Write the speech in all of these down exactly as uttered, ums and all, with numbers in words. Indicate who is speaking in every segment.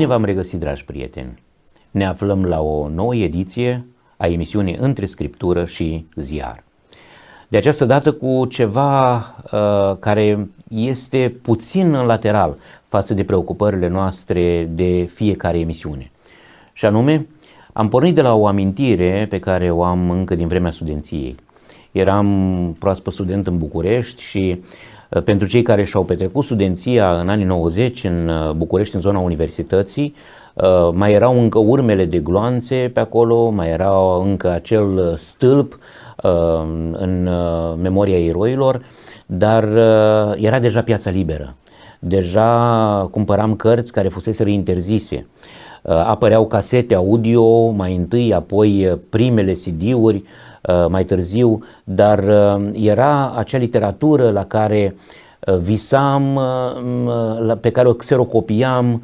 Speaker 1: v-am regăsit, dragi prieteni! Ne aflăm la o nouă ediție a emisiunii Între Scriptură și Ziar. De această dată cu ceva uh, care este puțin în lateral față de preocupările noastre de fiecare emisiune. Și anume, am pornit de la o amintire pe care o am încă din vremea studenției. Eram proaspăt student în București și uh, pentru cei care și-au petrecut studenția în anii nouăzeci în uh, București, în zona universității, Uh, mai erau încă urmele de gloanțe pe acolo, mai era încă acel stâlp uh, în uh, memoria eroilor, dar uh, era deja piața liberă. Deja cumpăram cărți care fuseseră interzise. Uh, apăreau casete audio mai întâi, apoi primele C D-uri uh, mai târziu, dar uh, era acea literatură la care uh, visam, uh, pe care o xerocopiam,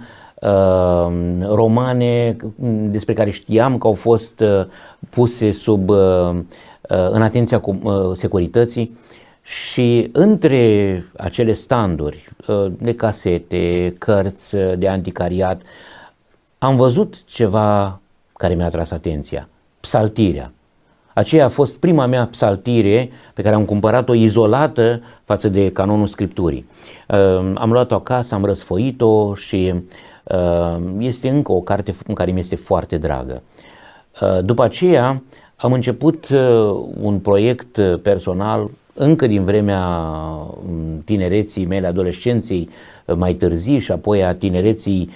Speaker 1: romane despre care știam că au fost puse sub, în atenția securității, și între acele standuri de casete, cărți de anticariat, am văzut ceva care mi-a atras atenția: psaltirea. Aceea a fost prima mea psaltire pe care am cumpărat-o izolată față de canonul Scripturii. Am luat-o acasă, am răsfoit-o și este încă o carte în care mi este foarte dragă. După aceea am început un proiect personal încă din vremea tinereții mele, adolescenței mai târzii și apoi a tinereții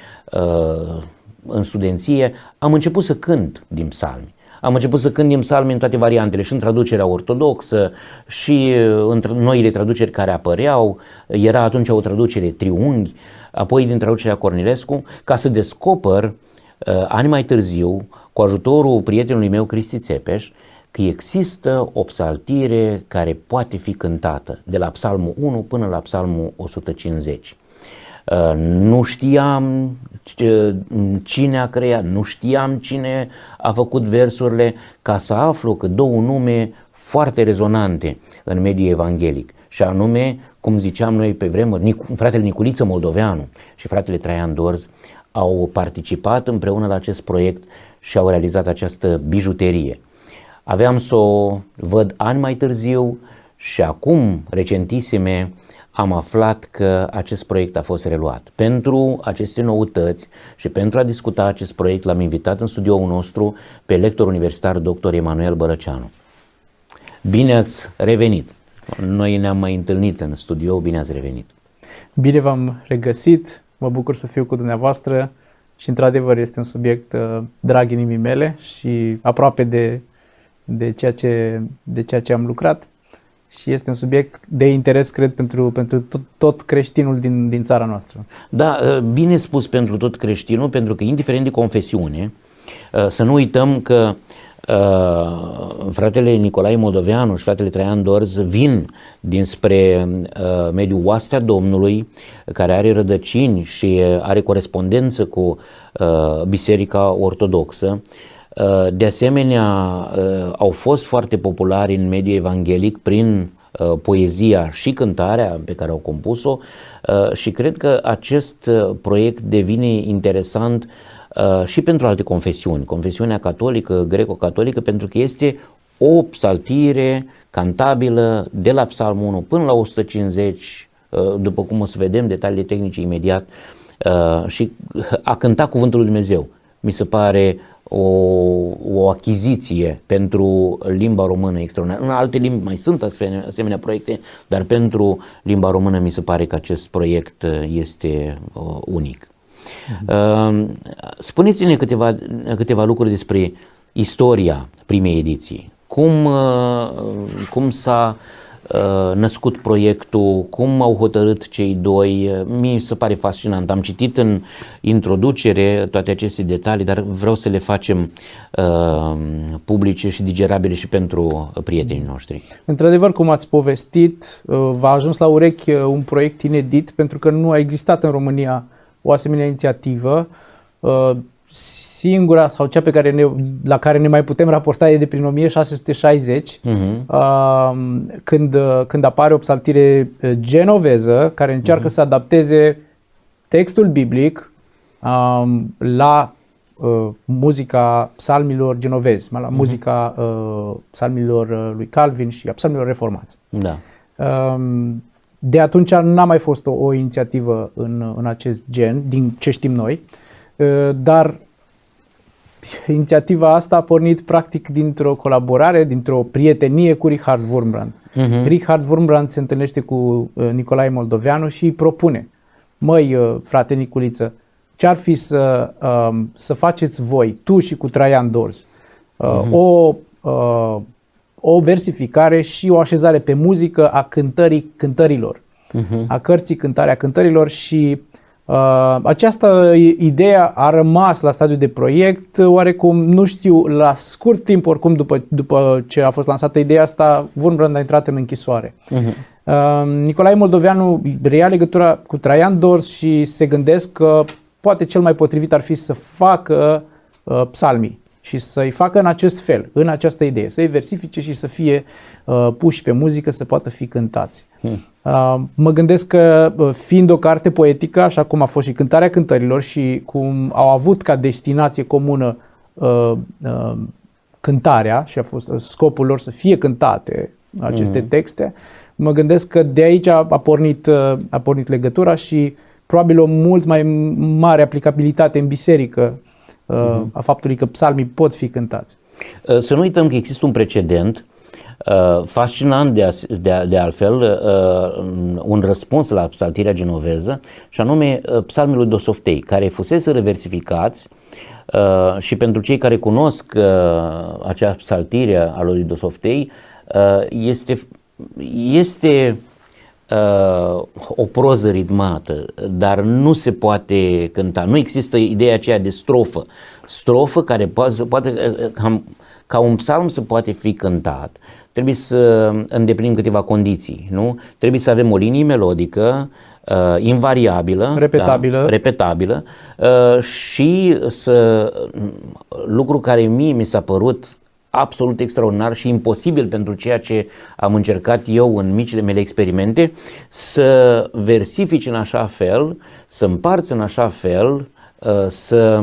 Speaker 1: în studenție. Am început să cânt din psalmi. Am început să cânt din psalmi în toate variantele, și în traducerea ortodoxă și în noile traduceri care apăreau. Era atunci o traducere Triunghi, apoi din traducerea Cornilescu, ca să descoper uh, ani mai târziu, cu ajutorul prietenului meu Cristi Țepeș, că există o psaltire care poate fi cântată de la Psalmul unu până la Psalmul o sută cincizeci. Uh, nu știam cine a creat, nu știam cine a făcut versurile, ca să aflu că două nume foarte rezonante în mediul evanghelic, și anume, cum ziceam noi pe vremuri, fratele Niculiță Moldoveanu și fratele Traian Dorz au participat împreună la acest proiect și au realizat această bijuterie. Aveam să o văd ani mai târziu și acum, recentisime, am aflat că acest proiect a fost reluat. Pentru aceste noutăți și pentru a discuta acest proiect l-am invitat în studioul nostru pe lector universitar doctor Emanuel Bărăceanu. Bine ați revenit! Noi ne-am mai întâlnit în studio, bine ați revenit!
Speaker 2: Bine v-am regăsit, mă bucur să fiu cu dumneavoastră și într-adevăr este un subiect uh, drag inimii mele și aproape de, de, ceea ce, de ceea ce am lucrat. Și este un subiect de interes, cred, pentru, pentru tot, tot creștinul din, din țara noastră.
Speaker 1: Da, bine spus, pentru tot creștinul, pentru că indiferent de confesiune, să nu uităm că uh, fratele Nicolae Moldoveanu și fratele Traian Dorz vin dinspre uh, mediul Oastea Domnului, care are rădăcini și are corespondență cu uh, Biserica Ortodoxă. De asemenea, au fost foarte populari în mediul evanghelic prin poezia și cântarea pe care au compus-o, și cred că acest proiect devine interesant și pentru alte confesiuni, confesiunea catolică, greco-catolică, pentru că este o psaltire cantabilă de la Psalmul unu până la o sută cincizeci, după cum o să vedem detaliile tehnice imediat, și a cânta cuvântul lui Dumnezeu mi se pare O, o achiziție pentru limba română extraordinară. În alte limbi mai sunt asemenea, asemenea proiecte, dar pentru limba română mi se pare că acest proiect este uh, unic. Uh-huh. Uh, spuneți-ne câteva, câteva lucruri despre istoria primei ediții. Cum, uh, cum s-a uh, născut proiectul, cum au hotărât cei doi? Mi se pare fascinant. Am citit în introducere toate aceste detalii, dar vreau să le facem uh, publice și digerabile și pentru prietenii noștri.
Speaker 2: Într-adevăr, cum ați povestit, uh, v-a ajuns la urechi un proiect inedit, pentru că nu a existat în România o asemenea inițiativă. Uh, Singura sau cea pe care ne, la care ne mai putem raporta e de prin o mie șase sute șaizeci, uh-huh. uh, când, când apare o psaltire genoveză care încearcă uh-huh. să adapteze textul biblic um, la uh, muzica psalmilor genovezi, la muzica uh, psalmilor uh, lui Calvin și a psalmilor reformați.
Speaker 1: Da.
Speaker 2: Um, de atunci n-a mai fost o, o inițiativă în, în acest gen, din ce știm noi, uh, dar inițiativa asta a pornit practic dintr-o colaborare, dintr-o prietenie cu Richard Wurmbrand. Uh-huh. Richard Wurmbrand se întâlnește cu uh, Nicolae Moldoveanu și îi propune: măi, uh, frate Niculiță, ce-ar fi să, uh, să faceți voi, tu și cu Traian Dorz, uh, uh-huh. o, uh, o versificare și o așezare pe muzică a cântării cântărilor, uh-huh. a cărții cântarea cântărilor și Uh, această idee a rămas la stadiu de proiect, oarecum, nu știu, la scurt timp, oricum, după, după ce a fost lansată ideea asta, Wurmbrand a intrat în închisoare. Uh-huh. Uh, Nicolae Moldoveanu reia legătura cu Traian Dorz și se gândesc că poate cel mai potrivit ar fi să facă uh, psalmii și să-i facă în acest fel, în această idee, să-i versifice și să fie uh, puși pe muzică, să poată fi cântați. Hmm. Uh, mă gândesc că uh, fiind o carte poetică, așa cum a fost și Cântarea Cântărilor și cum au avut ca destinație comună uh, uh, cântarea și a fost uh, scopul lor să fie cântate aceste hmm. texte, mă gândesc că de aici a, a, pornit, uh, a pornit legătura și probabil o mult mai mare aplicabilitate în biserică uh, a faptului că psalmii pot fi cântați.
Speaker 1: Să nu uităm că există un precedent uh, fascinant de, de, de altfel, uh, un răspuns la psaltirea genoveză, și anume uh, psalmii lui Dosoftei, care fusese reversificați uh, și pentru cei care cunosc uh, acea psaltire a lui Dosoftei, uh, este, este Uh, o proză ritmată, dar nu se poate cânta. Nu există ideea aceea de strofă. Strofă care poate, poate ca, ca un psalm să poate fi cântat, trebuie să îndeplinim câteva condiții, nu? Trebuie să avem o linie melodică uh, invariabilă,
Speaker 2: repetabilă,
Speaker 1: da, repetabilă uh, și să, lucru care mie mi s-a părut absolut extraordinar și imposibil pentru ceea ce am încercat eu în micile mele experimente, să versifici în așa fel, să împarți în așa fel, să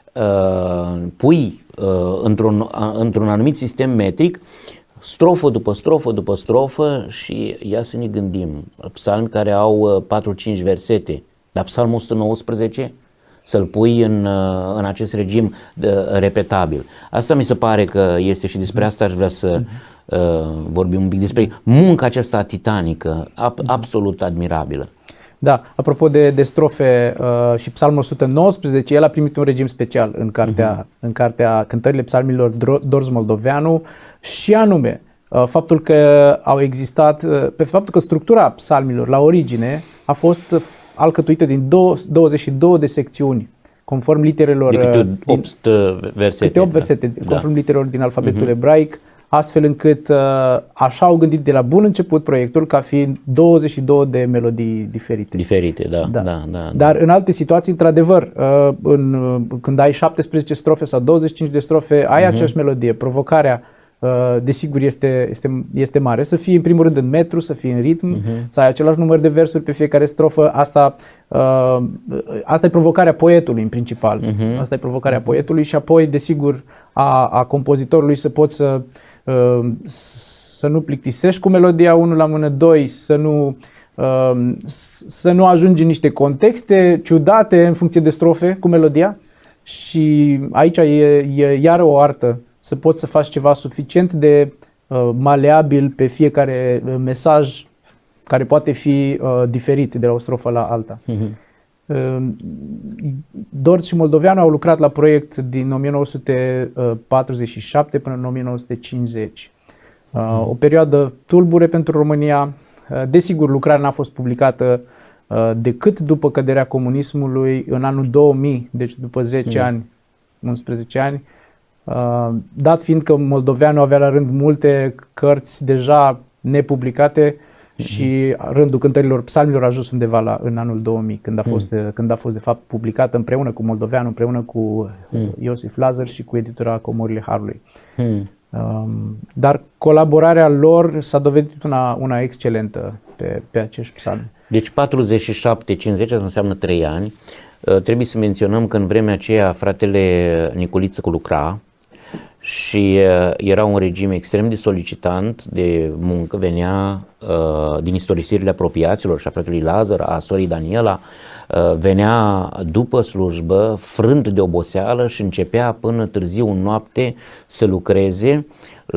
Speaker 1: pui într-un, într-un anumit sistem metric, strofă după strofă după strofă. Și ia să ne gândim, psalmi care au patru-cinci versete, dar psalmul o sută nouăsprezece să-l pui în, în acest regim de, repetabil. Asta mi se pare că este, și despre asta aș vrea să uh, vorbim un pic, despre munca aceasta titanică, ab, absolut admirabilă.
Speaker 2: Da, apropo de, de strofe uh, și psalmul o sută nouăsprezece, el a primit un regim special în cartea, uh-huh. în cartea Cântările psalmilor Dorz Moldoveanu, și anume uh, faptul că au existat, uh, pe faptul că structura psalmilor la origine a fost alcătuită din douăzeci și două de secțiuni, conform literelor,
Speaker 1: de câte opt versete,
Speaker 2: câte opt versete,
Speaker 1: da.
Speaker 2: conform literelor din alfabetul uh-huh. ebraic, astfel încât așa au gândit de la bun început proiectul, ca fiind douăzeci și două de melodii diferite.
Speaker 1: Diferite, da.
Speaker 2: da.
Speaker 1: da, da
Speaker 2: Dar
Speaker 1: da.
Speaker 2: în alte situații, într-adevăr, în, când ai șaptesprezece strofe sau douăzeci și cinci de strofe, ai uh-huh. aceeași melodie. Provocarea, desigur, este, este, este mare. Să fii în primul rând în metru, să fii în ritm, uh-huh. să ai același număr de versuri pe fiecare strofă. Asta, uh, asta e provocarea poetului în principal. Uh-huh. Asta e provocarea uh-huh. poetului și apoi, desigur, a, a compozitorului să poți să, uh, să nu plictisești cu melodia unul la mână, doi, să nu, uh, să nu ajungi în niște contexte ciudate în funcție de strofe cu melodia. Și aici e, e iar o artă, să poți să faci ceva suficient de uh, maleabil pe fiecare uh, mesaj care poate fi uh, diferit de la o strofă la alta. Uh-huh. Uh, Dorz și Moldoveanu au lucrat la proiect din o mie nouă sute patruzeci și șapte până în o mie nouă sute cincizeci. Uh, uh-huh. O perioadă tulbure pentru România. Uh, desigur, lucrarea n-a fost publicată uh, decât după căderea comunismului în anul două mii, deci după zece uh-huh. ani, unsprezece ani. Uh, dat fiind că Moldoveanu avea la rând multe cărți deja nepublicate uh-huh. și rândul cântărilor psalmilor a ajuns undeva la, în anul două mii, când a fost, uh-huh. când a fost de fapt publicat împreună cu Moldoveanu, împreună cu uh-huh. Iosif Lazar și cu editura Comorile Harului. Uh-huh. Um, dar colaborarea lor s-a dovedit una, una excelentă pe, pe acești psalmi.
Speaker 1: Deci patruzeci și șapte cincizeci, asta înseamnă trei ani. trebuie să menționăm că în vremea aceea fratele Niculiță lucra și era un regim extrem de solicitant de muncă, venea uh, din istorisirile apropiaților și a fratelui Lazar, a sorii Daniela, uh, venea după slujbă, frânt de oboseală și începea până târziu în noapte să lucreze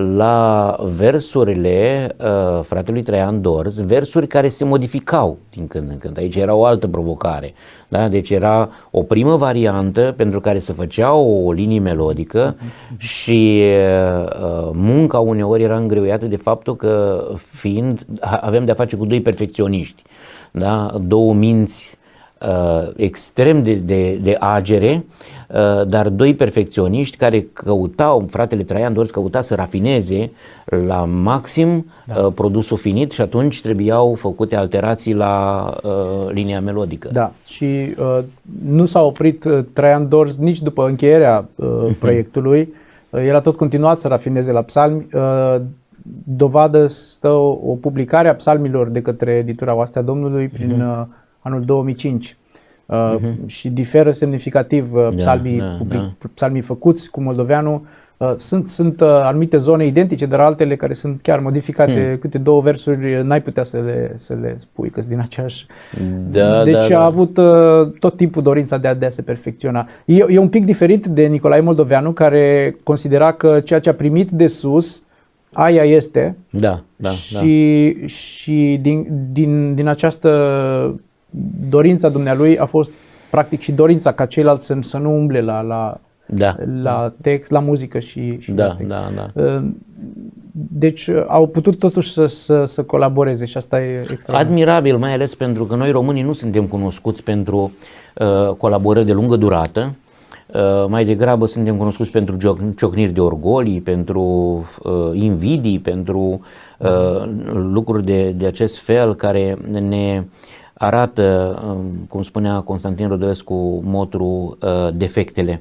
Speaker 1: la versurile uh, fratelui Traian Dorz, versuri care se modificau din când în când. Aici era o altă provocare. Da? Deci era o primă variantă pentru care se făcea o linie melodică și uh, munca uneori era îngreuiată de faptul că fiind, avem de-a face cu doi perfecționiști, da? Două minți Uh, extrem de, de, de agere, uh, dar doi perfecționiști care căutau, fratele Traian Dorz căuta să rafineze la maxim da. uh, produsul finit și atunci trebuiau făcute alterații la uh, linia melodică.
Speaker 2: Da, și uh, nu s-a oprit uh, Traian Dorz nici după încheierea uh, proiectului, uh, el a tot continuat să rafineze la psalmi. Uh, dovadă stă o, o publicare a psalmilor de către editura Oastea Domnului prin uh-huh. uh, anul două mii cinci uh, uh-huh. și diferă semnificativ uh, psalmii, da, public, da. psalmii făcuți cu moldoveanul. Uh, sunt sunt uh, anumite zone identice, dar altele care sunt chiar modificate, hmm. câte două versuri n-ai putea să le, să le spui că sunt din aceeași.
Speaker 1: Da,
Speaker 2: deci
Speaker 1: da,
Speaker 2: a
Speaker 1: da.
Speaker 2: avut uh, tot timpul dorința de a, de a se perfecționa. E, e un pic diferit de Nicolae Moldoveanu, care considera că ceea ce a primit de sus, aia este.
Speaker 1: Da, da,
Speaker 2: și
Speaker 1: da.
Speaker 2: și din, din, din această dorința dumnealui a fost practic și dorința ca ceilalți să, să nu umble la, la,
Speaker 1: da.
Speaker 2: la text, la muzică și, și
Speaker 1: da,
Speaker 2: la text.
Speaker 1: Da, da.
Speaker 2: Deci au putut totuși să, să, să colaboreze și asta e extraordinar.
Speaker 1: Admirabil, mai ales pentru că noi românii nu suntem cunoscuți pentru uh, colaborări de lungă durată. Uh, mai degrabă suntem cunoscuți pentru ciocniri de orgolii, pentru uh, invidii, pentru uh, lucruri de, de acest fel care ne arată, cum spunea Constantin Rădălescu Motru, defectele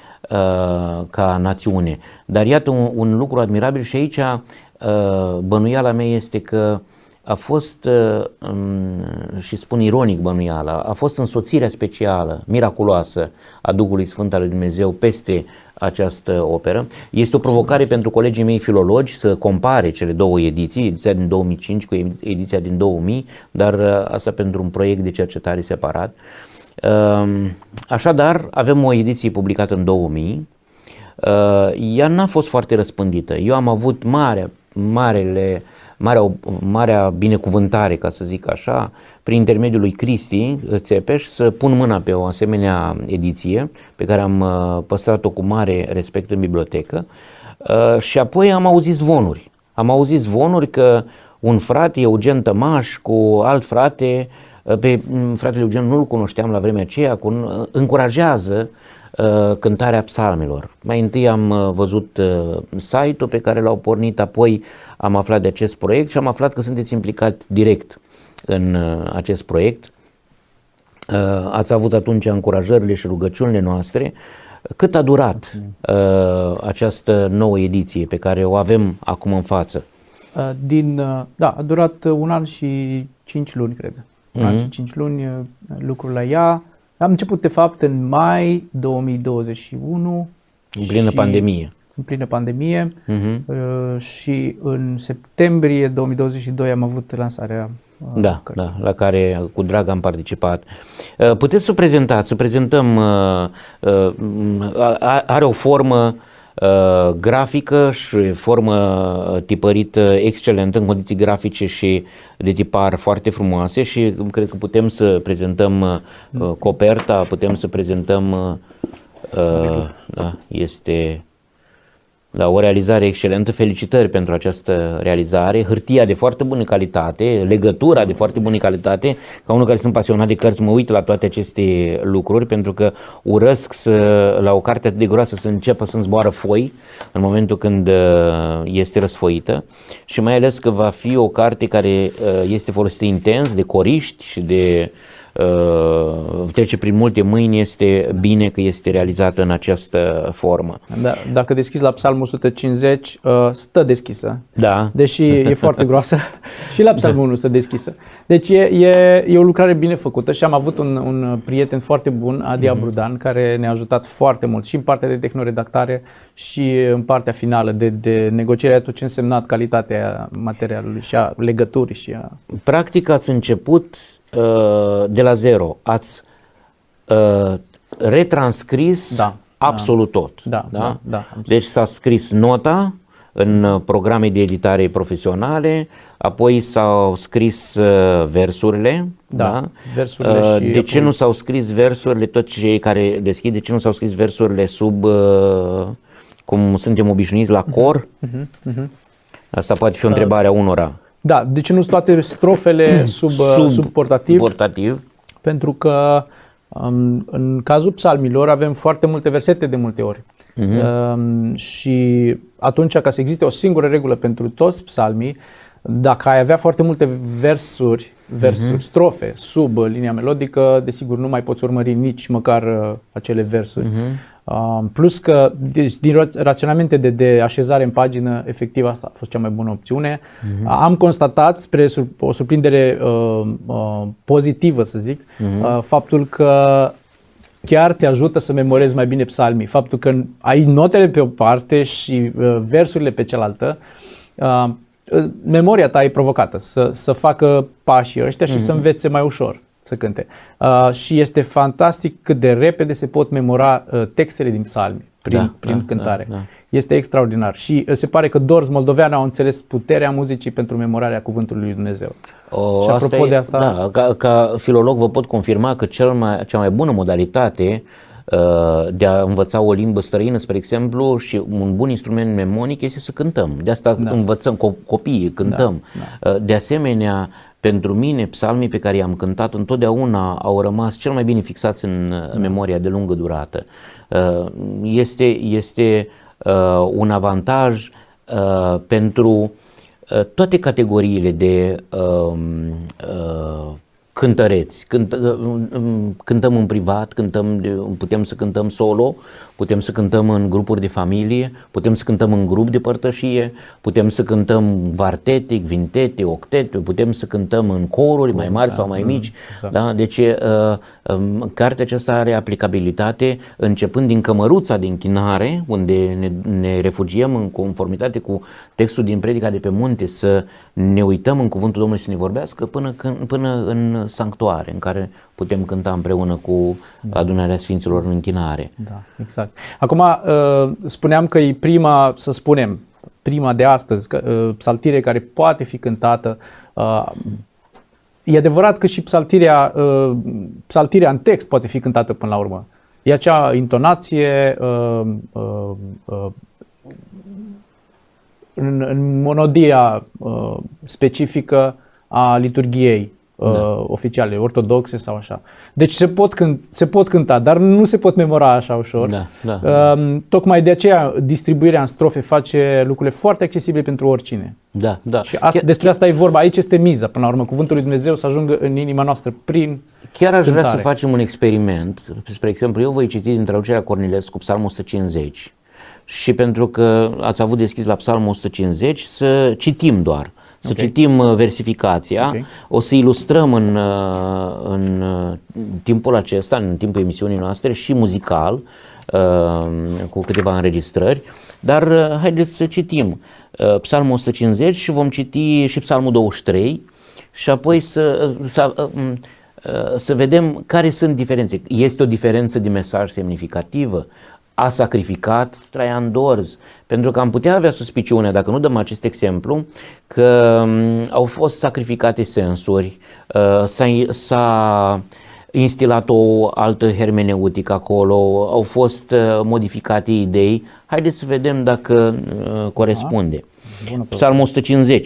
Speaker 1: ca națiune. Dar iată un, un lucru admirabil și aici bănuiala mea este că a fost, și spun ironic bănuiala, a fost însoțirea specială, miraculoasă a Duhului Sfânt al lui Dumnezeu peste această operă. Este o provocare pentru colegii mei filologi să compare cele două ediții, ediția din două mii cinci cu ediția din două mii, dar asta pentru un proiect de cercetare separat. Așadar, avem o ediție publicată în două mii. Ea n-a fost foarte răspândită. Eu am avut mare, marele Marea, marea binecuvântare, ca să zic așa, prin intermediul lui Cristi Țepeș, să pun mâna pe o asemenea ediție pe care am păstrat-o cu mare respect în bibliotecă și apoi am auzit zvonuri. Am auzit zvonuri că un frate, Eugen Tămaș, cu alt frate, pe fratele Eugen nu-l cunoșteam la vremea aceea, încurajează cântarea psalmilor. Mai întâi am văzut site-ul pe care l-au pornit, apoi am aflat de acest proiect și am aflat că sunteți implicat direct în acest proiect. Ați avut atunci încurajările și rugăciunile noastre. Cât a durat această nouă ediție pe care o avem acum în față?
Speaker 2: Din, da, a durat un an și cinci luni, cred. Un mm-hmm. an și cinci luni lucrul la ea. Am început, de fapt, în mai două mii douăzeci și unu.
Speaker 1: În plină pandemie.
Speaker 2: În plină pandemie.
Speaker 1: Uh-huh.
Speaker 2: Și în septembrie două mii douăzeci și doi am avut lansarea
Speaker 1: da, cărții. Da, la care cu drag am participat. Puteți să prezentați, să prezentăm, are o formă grafică și formă tipărită excelentă, în condiții grafice și de tipar foarte frumoase și cred că putem să prezentăm coperta, putem să prezentăm, da, este da, o realizare excelentă, felicitări pentru această realizare, hârtia de foarte bună calitate, legătura de foarte bună calitate. Ca unul care sunt pasionat de cărți mă uit la toate aceste lucruri pentru că urăsc să, la o carte atât de groasă să înceapă să-mi zboară foi în momentul când este răsfoită și mai ales că va fi o carte care este folosită intens de coriști și de uh, trece prin multe mâini, este bine că este realizată în această formă.
Speaker 2: Da, dacă deschizi la Psalmul o sută cincizeci, uh, stă deschisă,
Speaker 1: da.
Speaker 2: deși e foarte groasă, și la Psalmul unu stă deschisă. Deci e, e, e o lucrare bine făcută și am avut un, un prieten foarte bun, Adi Abrudan, care ne-a ajutat foarte mult și în partea de tehnoredactare și în partea finală de, de negocierea tot ce însemnat calitatea materialului și a legăturii. Și a...
Speaker 1: Practic ați început uh, de la zero, ați uh, retranscris
Speaker 2: da,
Speaker 1: absolut
Speaker 2: da,
Speaker 1: tot.
Speaker 2: Da,
Speaker 1: da?
Speaker 2: da, da.
Speaker 1: Deci s-a scris nota în programe de editare profesionale, apoi s-au scris uh, versurile.
Speaker 2: Da,
Speaker 1: da?
Speaker 2: versurile
Speaker 1: uh,
Speaker 2: și
Speaker 1: de ce
Speaker 2: apoi...
Speaker 1: nu s-au scris versurile, tot cei care deschid, de ce nu s-au scris versurile sub, uh, cum suntem obișnuiți, la cor?
Speaker 2: Uh-huh, uh-huh.
Speaker 1: Asta poate fi o întrebare a unora.
Speaker 2: Da, de ce nu sunt toate strofele sub,
Speaker 1: sub,
Speaker 2: sub portativ?
Speaker 1: portativ?
Speaker 2: Pentru că um, în cazul psalmilor avem foarte multe versete de multe ori. Uh-huh. Um, și atunci, ca să existe o singură regulă pentru toți psalmii, dacă ai avea foarte multe versuri, versuri, uh-huh. strofe sub linia melodică, desigur nu mai poți urmări nici măcar uh, acele versuri. Uh-huh. Uh, plus că deci, din raționamente de, de așezare în pagină, efectiv asta a fost cea mai bună opțiune. Uh-huh. Am constatat, spre sur- o surprindere uh, uh, pozitivă, să zic, uh-huh. uh, faptul că chiar te ajută să memorezi mai bine psalmii. Faptul că ai notele pe o parte și uh, versurile pe cealaltă, uh, memoria ta e provocată să, să facă pașii ăștia și mm-hmm. să învețe mai ușor să cânte. Uh, și este fantastic cât de repede se pot memora uh, textele din psalmi prin,
Speaker 1: da,
Speaker 2: prin
Speaker 1: da,
Speaker 2: cântare.
Speaker 1: Da, da.
Speaker 2: Este extraordinar și uh, se pare că Dors moldovean au înțeles puterea muzicii pentru memorarea cuvântului lui Dumnezeu.
Speaker 1: O,
Speaker 2: și apropo
Speaker 1: asta
Speaker 2: de
Speaker 1: e,
Speaker 2: asta...
Speaker 1: Da, ca, ca filolog vă pot confirma că cel mai, cea mai bună modalitate de a învăța o limbă străină, spre exemplu, și un bun instrument mnemonic este să cântăm. De asta da. învățăm copiii, cântăm. Da, da. De asemenea, pentru mine, psalmii pe care i-am cântat întotdeauna au rămas cel mai bine fixați în da. memoria de lungă durată. Este, este un avantaj pentru toate categoriile de cântăreți. Cânt, cântăm în privat, cântăm, putem să cântăm solo, putem să cântăm în grupuri de familie, putem să cântăm în grup de părtășie, putem să cântăm vartete, vintete, octete, putem să cântăm în coruri mai mari sau mai mici. Exact. Da? Deci uh, um, cartea aceasta are aplicabilitate începând din cămăruța de închinare, unde ne, ne refugiem în conformitate cu textul din Predica de pe munte, să ne uităm în cuvântul Domnului să ne vorbească, până, când, până în sanctuare, în care putem cânta împreună cu adunarea Sfinților în închinare.
Speaker 2: Da, exact. Acum, spuneam că e prima, să spunem, prima de astăzi, psaltire care poate fi cântată. E adevărat că și psaltirea, psaltirea în text poate fi cântată până la urmă. E acea intonație în, în monodia specifică a liturghiei da. oficiale, ortodoxe sau așa. Deci se pot, cânt, se pot cânta, dar nu se pot memora așa ușor.
Speaker 1: Da, da,
Speaker 2: uh, tocmai de aceea distribuirea în strofe face lucrurile foarte accesibile pentru oricine.
Speaker 1: Da, da.
Speaker 2: Și asta, despre asta e vorba. Aici este miza, până la urmă, cuvântul lui Dumnezeu să ajungă în inima noastră prin
Speaker 1: Chiar aș
Speaker 2: cântare.
Speaker 1: vrea să facem un experiment. Spre exemplu, eu voi citi din traducerea Cornilescu Psalmul o sută cincizeci și pentru că ați avut deschis la Psalmul o sută cincizeci, să citim doar. Să okay. citim versificația, okay. o să ilustrăm în, în timpul acesta, în timpul emisiunii noastre și muzical, cu câteva înregistrări, dar haideți să citim Psalmul o sută cincizeci și vom citi și Psalmul douăzeci și trei și apoi să, să, să vedem care sunt diferențe. Este o diferență de mesaj semnificativă? A sacrificat Traian Dorz? Pentru că am putea avea suspiciunea, dacă nu dăm acest exemplu, că au fost sacrificate sensuri, s-a instilat o altă hermeneutică acolo, au fost modificate idei. Haideți să vedem dacă corespunde. Psalmul o sută cincizeci.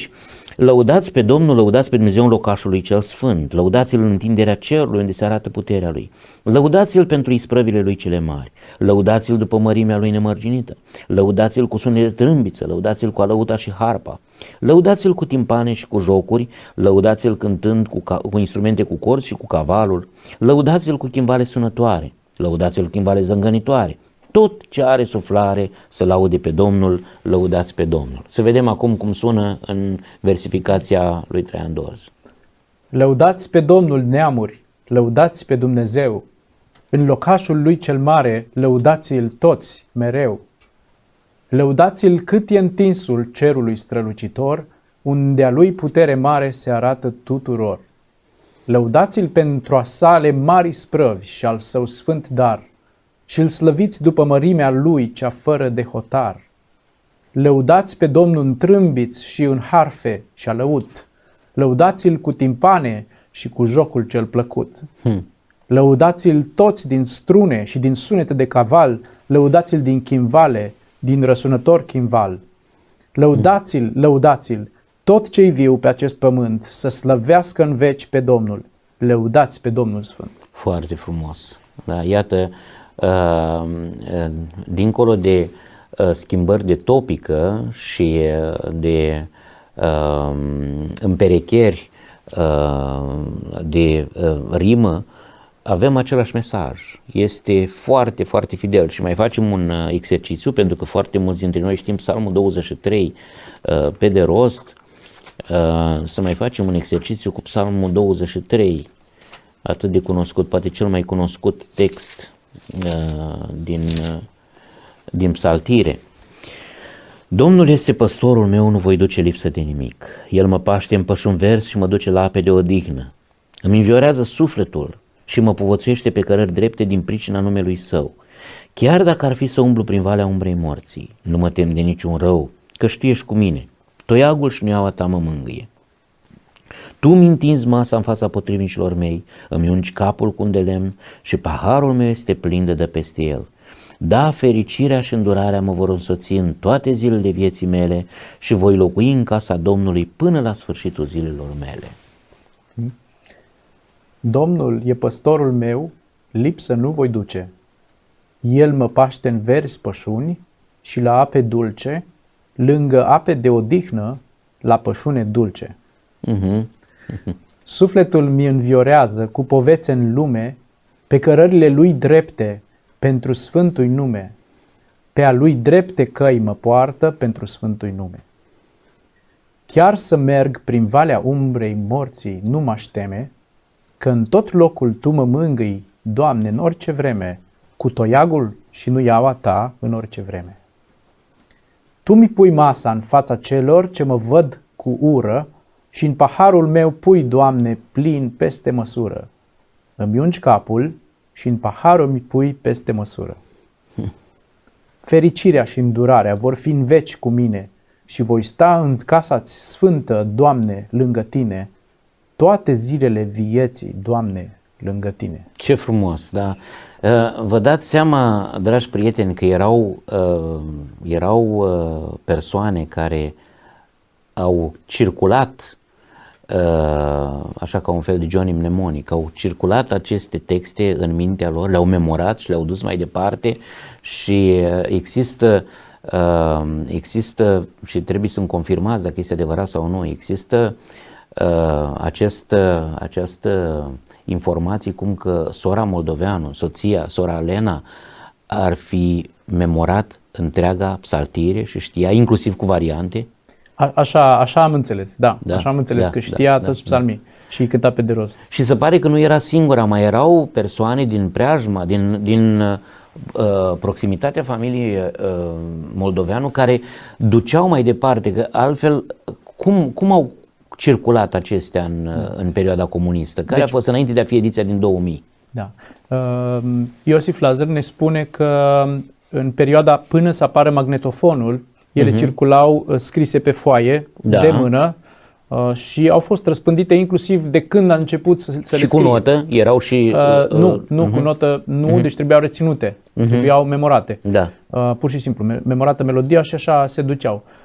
Speaker 1: Lăudați pe Domnul, lăudați pe Dumnezeu în locașul lui cel sfânt, lăudați-L în întinderea cerului unde se arată puterea Lui, lăudați-L pentru isprăvile Lui cele mari, lăudați-L după mărimea Lui nemărginită, lăudați-L cu sunet de trâmbiță, lăudați-L cu alăuta și harpa, lăudați-L cu timpane și cu jocuri, lăudați-L cântând cu, cu instrumente cu corzi și cu cavalul, lăudați-L cu chimbale sunătoare, lăudați-L cu chimbale zângănitoare. Tot ce are suflare să laude pe Domnul, lăudați pe Domnul. Să vedem acum cum sună în versificația lui Traian Dorz.
Speaker 2: Lăudați pe Domnul neamuri, lăudați pe Dumnezeu. În locașul lui cel mare, lăudați-l toți mereu. Lăudați-l cât e întinsul cerului strălucitor, unde a lui putere mare se arată tuturor. Lăudați-l pentru a sale mari sprăvi și al său sfânt dar, și îl slăviți după mărimea lui cea fără de hotar. Lăudați pe Domnul în trâmbiți și în harfe și alăut. Lăudați-l cu timpane și cu jocul cel plăcut. Hmm. Lăudați-l toți din strune și din sunete de caval, lăudați-l din chimvale, din răsunător chimval. Lăudați-l, lăudați-l, tot ce-i viu pe acest pământ, să slăvească în veci pe Domnul. Lăudați pe Domnul Sfânt.
Speaker 1: Foarte frumos. Da, iată, Uh, uh, dincolo de uh, schimbări de topică și uh, de uh, împerecheri uh, de uh, rimă, avem același mesaj. Este foarte, foarte fidel și mai facem un uh, exercițiu, pentru că foarte mulți dintre noi știm Psalmul douăzeci și trei uh, pe de rost, uh, să mai facem un exercițiu cu Psalmul douăzeci și trei, atât de cunoscut, poate cel mai cunoscut text din, din psaltire. Domnul este păstorul meu, nu voi duce lipsă de nimic. El mă paște în pășuni verzi și mă duce la ape de odihnă. Îmi înviorează sufletul și mă povățuiește pe cărări drepte din pricina numelui său. Chiar dacă ar fi să umblu prin valea umbrei morții, nu mă tem de niciun rău, căci tu ești cu mine. Toiagul și nuiaua ta mă mângâie. Tu mi întinzi masa în fața potrivnicilor mei, îmi ungi capul cu un de lemn și paharul meu este plin de dă peste el. Da, fericirea și îndurarea mă vor însoți în toate zilele vieții mele și voi locui în casa Domnului până la sfârșitul zilelor mele.
Speaker 2: Domnul e păstorul meu, lipsă nu voi duce. El mă paște în verzi pășuni și la ape dulce, lângă ape de odihnă, la pășune dulce. Uh-huh. Uh-huh. Sufletul mi înviorează cu povețe în lume, pe cărările lui drepte pentru sfântul nume. Pe a lui drepte căi mă poartă pentru sfântul nume. Chiar să merg prin valea umbrei morții nu m-aș teme, că în tot locul tu mă mângâi, Doamne, în orice vreme, cu toiagul și nuiaua ta în orice vreme. Tu mi pui masa în fața celor ce mă văd cu ură și în paharul meu pui, Doamne, plin peste măsură. Îmi ungi capul și în paharul mi pui peste măsură. Fericirea și îndurarea vor fi în veci cu mine și voi sta în casa sfântă, Doamne, lângă tine, toate zilele vieții, Doamne, lângă tine.
Speaker 1: Ce frumos, da. Vă dați seama, dragi prieteni, că erau, erau persoane care au circulat, așa ca un fel de Johnny Mnemonic, au circulat aceste texte în mintea lor, le-au memorat și le-au dus mai departe și există, există și trebuie să-mi confirmați dacă este adevărat sau nu, există această, această informație cum că sora Moldoveanu, soția, sora Alena, ar fi memorat întreaga psaltire și știa, inclusiv cu variante.
Speaker 2: A, așa, așa am înțeles, da,
Speaker 1: da
Speaker 2: așa am înțeles
Speaker 1: da,
Speaker 2: că știa
Speaker 1: da,
Speaker 2: toți
Speaker 1: da,
Speaker 2: psalmii da. Și cânta pe de rost.
Speaker 1: Și se pare că nu era singura, mai erau persoane din preajma, din, din uh, proximitatea familiei uh, Moldoveanu care duceau mai departe, că altfel cum, cum au circulat acestea în, uh, în perioada comunistă, care deci, a fost înainte de a fi ediția din două mii.
Speaker 2: Da. Uh, Iosif Lazar ne spune că în perioada până să apară magnetofonul, ele uh-huh. circulau uh, scrise pe foaie, da. de mână, uh, și au fost răspândite inclusiv de când a început să, să
Speaker 1: și
Speaker 2: le scrie.
Speaker 1: cu notă? Erau și...
Speaker 2: Uh,
Speaker 1: uh,
Speaker 2: nu, nu
Speaker 1: uh-huh.
Speaker 2: cu notă, nu, uh-huh. deci trebuiau reținute, uh-huh. trebuiau memorate.
Speaker 1: Da.
Speaker 2: Uh, pur și simplu, memorată melodia și așa se duceau.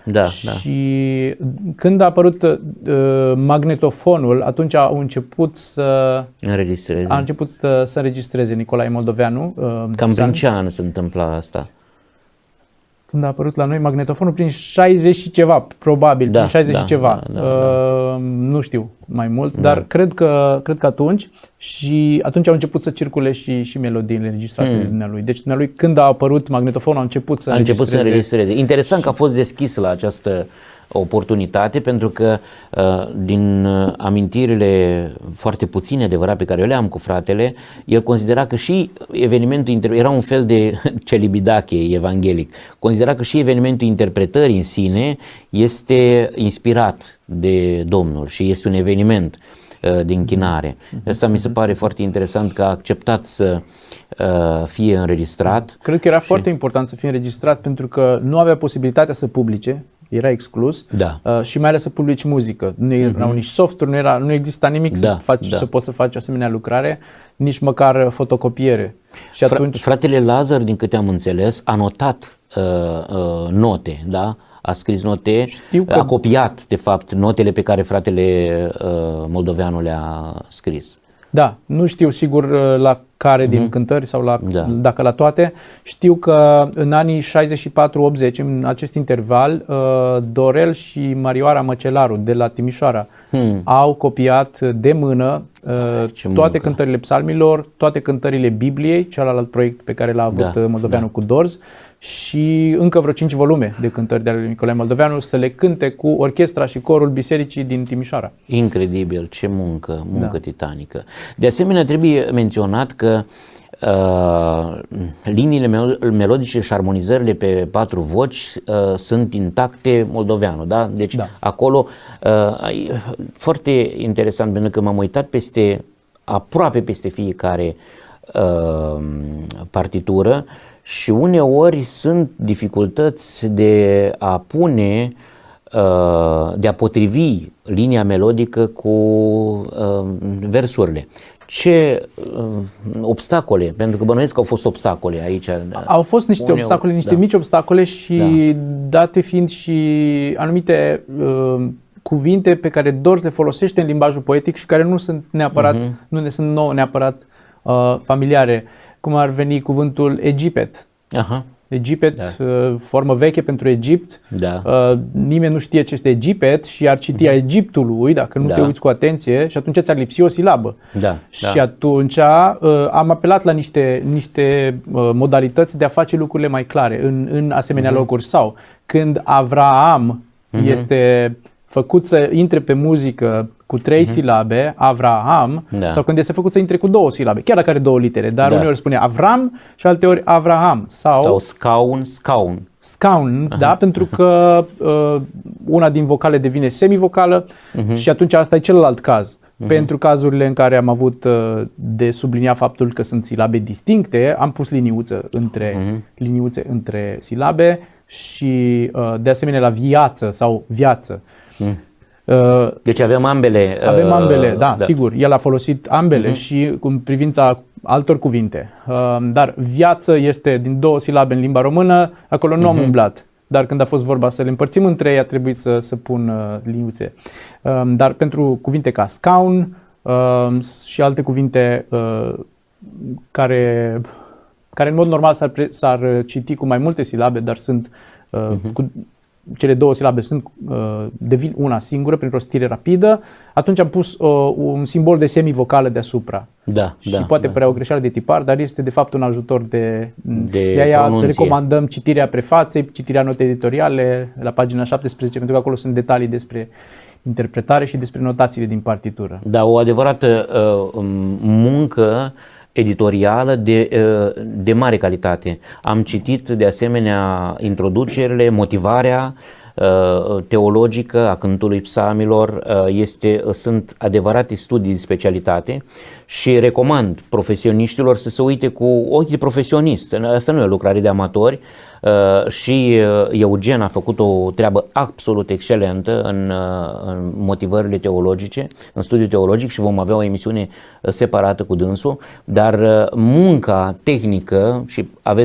Speaker 1: Da,
Speaker 2: și da. Când a apărut uh, magnetofonul, atunci au început să
Speaker 1: înregistreze.
Speaker 2: A început să, să înregistreze Nicolae Moldoveanu. Uh,
Speaker 1: Cam prin ce an se întâmpla asta?
Speaker 2: Când a apărut la noi magnetofonul, prin șaizeci și ceva, probabil, da, prin șaizeci da, și ceva. Da, da, uh, da. Nu știu mai mult, da. dar cred că, cred că atunci și atunci au început să circule și, și melodiile înregistrate hmm. de dumnealui. Deci dumnealui, când a apărut magnetofonul, a început să
Speaker 1: a început
Speaker 2: înregistreze.
Speaker 1: să înregistreze. Interesant și... că a fost deschis la această oportunitate, pentru că din amintirile foarte puține, adevărat, pe care eu le am cu fratele, el considera că și evenimentul, era un fel de celibidache evanghelic, considera că și evenimentul interpretării în sine este inspirat de Domnul și este un eveniment de închinare. Asta mi se pare foarte interesant, că a acceptat să fie înregistrat.
Speaker 2: Cred că era
Speaker 1: și...
Speaker 2: foarte important să fie înregistrat, pentru că nu avea posibilitatea să publice, era exclus,
Speaker 1: da.
Speaker 2: uh, și mai ales să publici muzică. Nu erau uh-huh. nici softuri, nu, era, nu exista nimic da, să, faci, da. să poți să faci o asemenea lucrare, nici măcar fotocopiere. Și atunci...
Speaker 1: Fratele Lazar, din câte am înțeles, a notat uh, uh, note, da? A scris note, că... a copiat, de fapt, notele pe care fratele uh, Moldoveanu le-a scris.
Speaker 2: Da, nu știu sigur la care uh-huh. din cântări sau la,
Speaker 1: da.
Speaker 2: dacă la toate. Știu că în anii șaizeci și patru optzeci, în acest interval, Dorel și Marioara Măcelaru de la Timișoara hmm. au copiat de mână Ce toate muncă. cântările psalmilor, toate cântările Bibliei, celălalt proiect pe care l-a avut da. Moldoveanu da. cu Dorz, și încă vreo cinci volume de cântări de ale Nicolae Moldoveanu, să le cânte cu orchestra și corul bisericii din Timișoara.
Speaker 1: Incredibil, ce muncă, muncă da. titanică. De asemenea, trebuie menționat că uh, liniile melodice și armonizările pe patru voci uh, sunt intacte Moldoveanu, da? Deci da. acolo uh, foarte interesant, pentru că m-am uitat peste, aproape peste fiecare uh, partitură, și uneori sunt dificultăți de a pune, de a potrivi linia melodică cu versurile. Ce obstacole, pentru că bănuiesc că au fost obstacole aici.
Speaker 2: Au fost niște uneori, obstacole, niște da. mici obstacole și da. date fiind și anumite uh, cuvinte pe care Dorz le folosește în limbajul poetic și care nu sunt neapărat, uh-huh. nu ne sunt nouă neapărat uh, familiare. Cum ar veni cuvântul Egipet. Aha. Egipet, da. uh, formă veche pentru Egipt. Da. Uh, nimeni nu știe ce este Egipet și ar citi a Egiptului dacă nu da. te uiți cu atenție, și atunci ți-ar lipsi o silabă. Da. Și da. atunci uh, am apelat la niște, niște uh, modalități de a face lucrurile mai clare în, în asemenea uh-huh. locuri. Sau când Avraam uh-huh. este făcut să intre pe muzică cu trei uh-huh. silabe, Avraham, da. sau când este făcut să intre cu două silabe, chiar dacă are două litere, dar da. uneori spune Avram și alteori Avraham. Sau,
Speaker 1: sau scaun, scaun.
Speaker 2: Scaun, uh-huh. da, pentru că uh, una din vocale devine semivocală uh-huh. și atunci asta e celălalt caz. Uh-huh. Pentru cazurile în care am avut uh, de subliniat faptul că sunt silabe distincte, am pus liniuță între, uh-huh. liniuțe între silabe și uh, de asemenea la viață sau viață. Uh-huh.
Speaker 1: Deci avem ambele.
Speaker 2: Avem ambele, da, da, sigur. El a folosit ambele uh-huh. și în privința altor cuvinte. Dar viață este din două silabe în limba română, acolo nu uh-huh. am umblat. Dar când a fost vorba să le împărțim în trei, a trebuit să, să pun liniuțe. Dar pentru cuvinte ca scaun și alte cuvinte care, care în mod normal s-ar, s-ar citi cu mai multe silabe, dar sunt uh-huh. cu cele două silabe sunt, uh, devin una singură prin rostire rapidă, atunci am pus uh, un simbol de semivocală deasupra. Da, și da, poate da. părea o greșeală de tipar, dar este de fapt un ajutor de,
Speaker 1: de,
Speaker 2: de aia recomandăm citirea prefaței, citirea notei editoriale la pagina șaptesprezece, pentru că acolo sunt detalii despre interpretare și despre notațiile din partitură.
Speaker 1: Da, o adevărată uh, muncă editorială de, de mare calitate. Am citit de asemenea introducerile, motivarea teologică a cântului psalmilor, este, sunt adevărate studii de specialitate și recomand profesioniștilor să se uite cu ochi de profesionist. Asta nu e o lucrare de amatori și Eugen a făcut o treabă absolut excelentă în, în motivările teologice, în studiul teologic, și vom avea o emisiune separată cu dânsul, dar munca tehnică, și aveți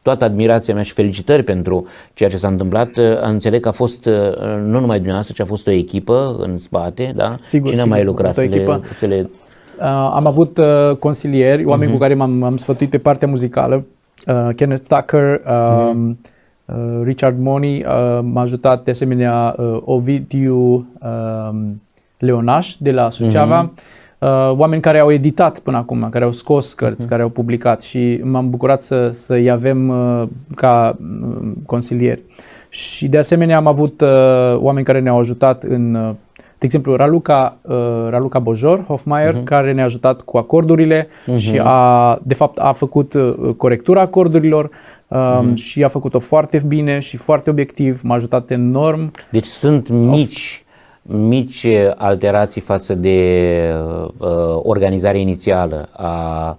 Speaker 1: toată admirația mea și felicitări pentru ceea ce s-a întâmplat. Înțeleg că a fost nu numai dumneavoastră, ci a fost o echipă în spate, da?
Speaker 2: Sigur,
Speaker 1: Cine a
Speaker 2: sigur,
Speaker 1: mai lucrat să le, să le...
Speaker 2: Uh, am avut uh, consilieri, oameni uh-huh. cu care m-am, m-am sfătuit pe partea muzicală. Uh, Kenneth Tucker, uh, uh-huh. uh, Richard Money, uh, m-a ajutat de asemenea uh, Ovidiu uh, Leonaș de la Suceava. Uh-huh. Uh, oameni care au editat până acum, care au scos cărți, uh-huh. care au publicat și m-am bucurat să, să-i avem uh, ca uh, consilieri. Și de asemenea am avut uh, oameni care ne-au ajutat în, uh, de exemplu, Raluca, uh, Raluca Bojor, Hofmeier, uh-huh. care ne-a ajutat cu acordurile uh-huh. și a, de fapt a făcut uh, corectura acordurilor uh, uh-huh. și a făcut-o foarte bine și foarte obiectiv, m-a ajutat enorm.
Speaker 1: Deci sunt mici mici alterații față de uh, organizarea inițială a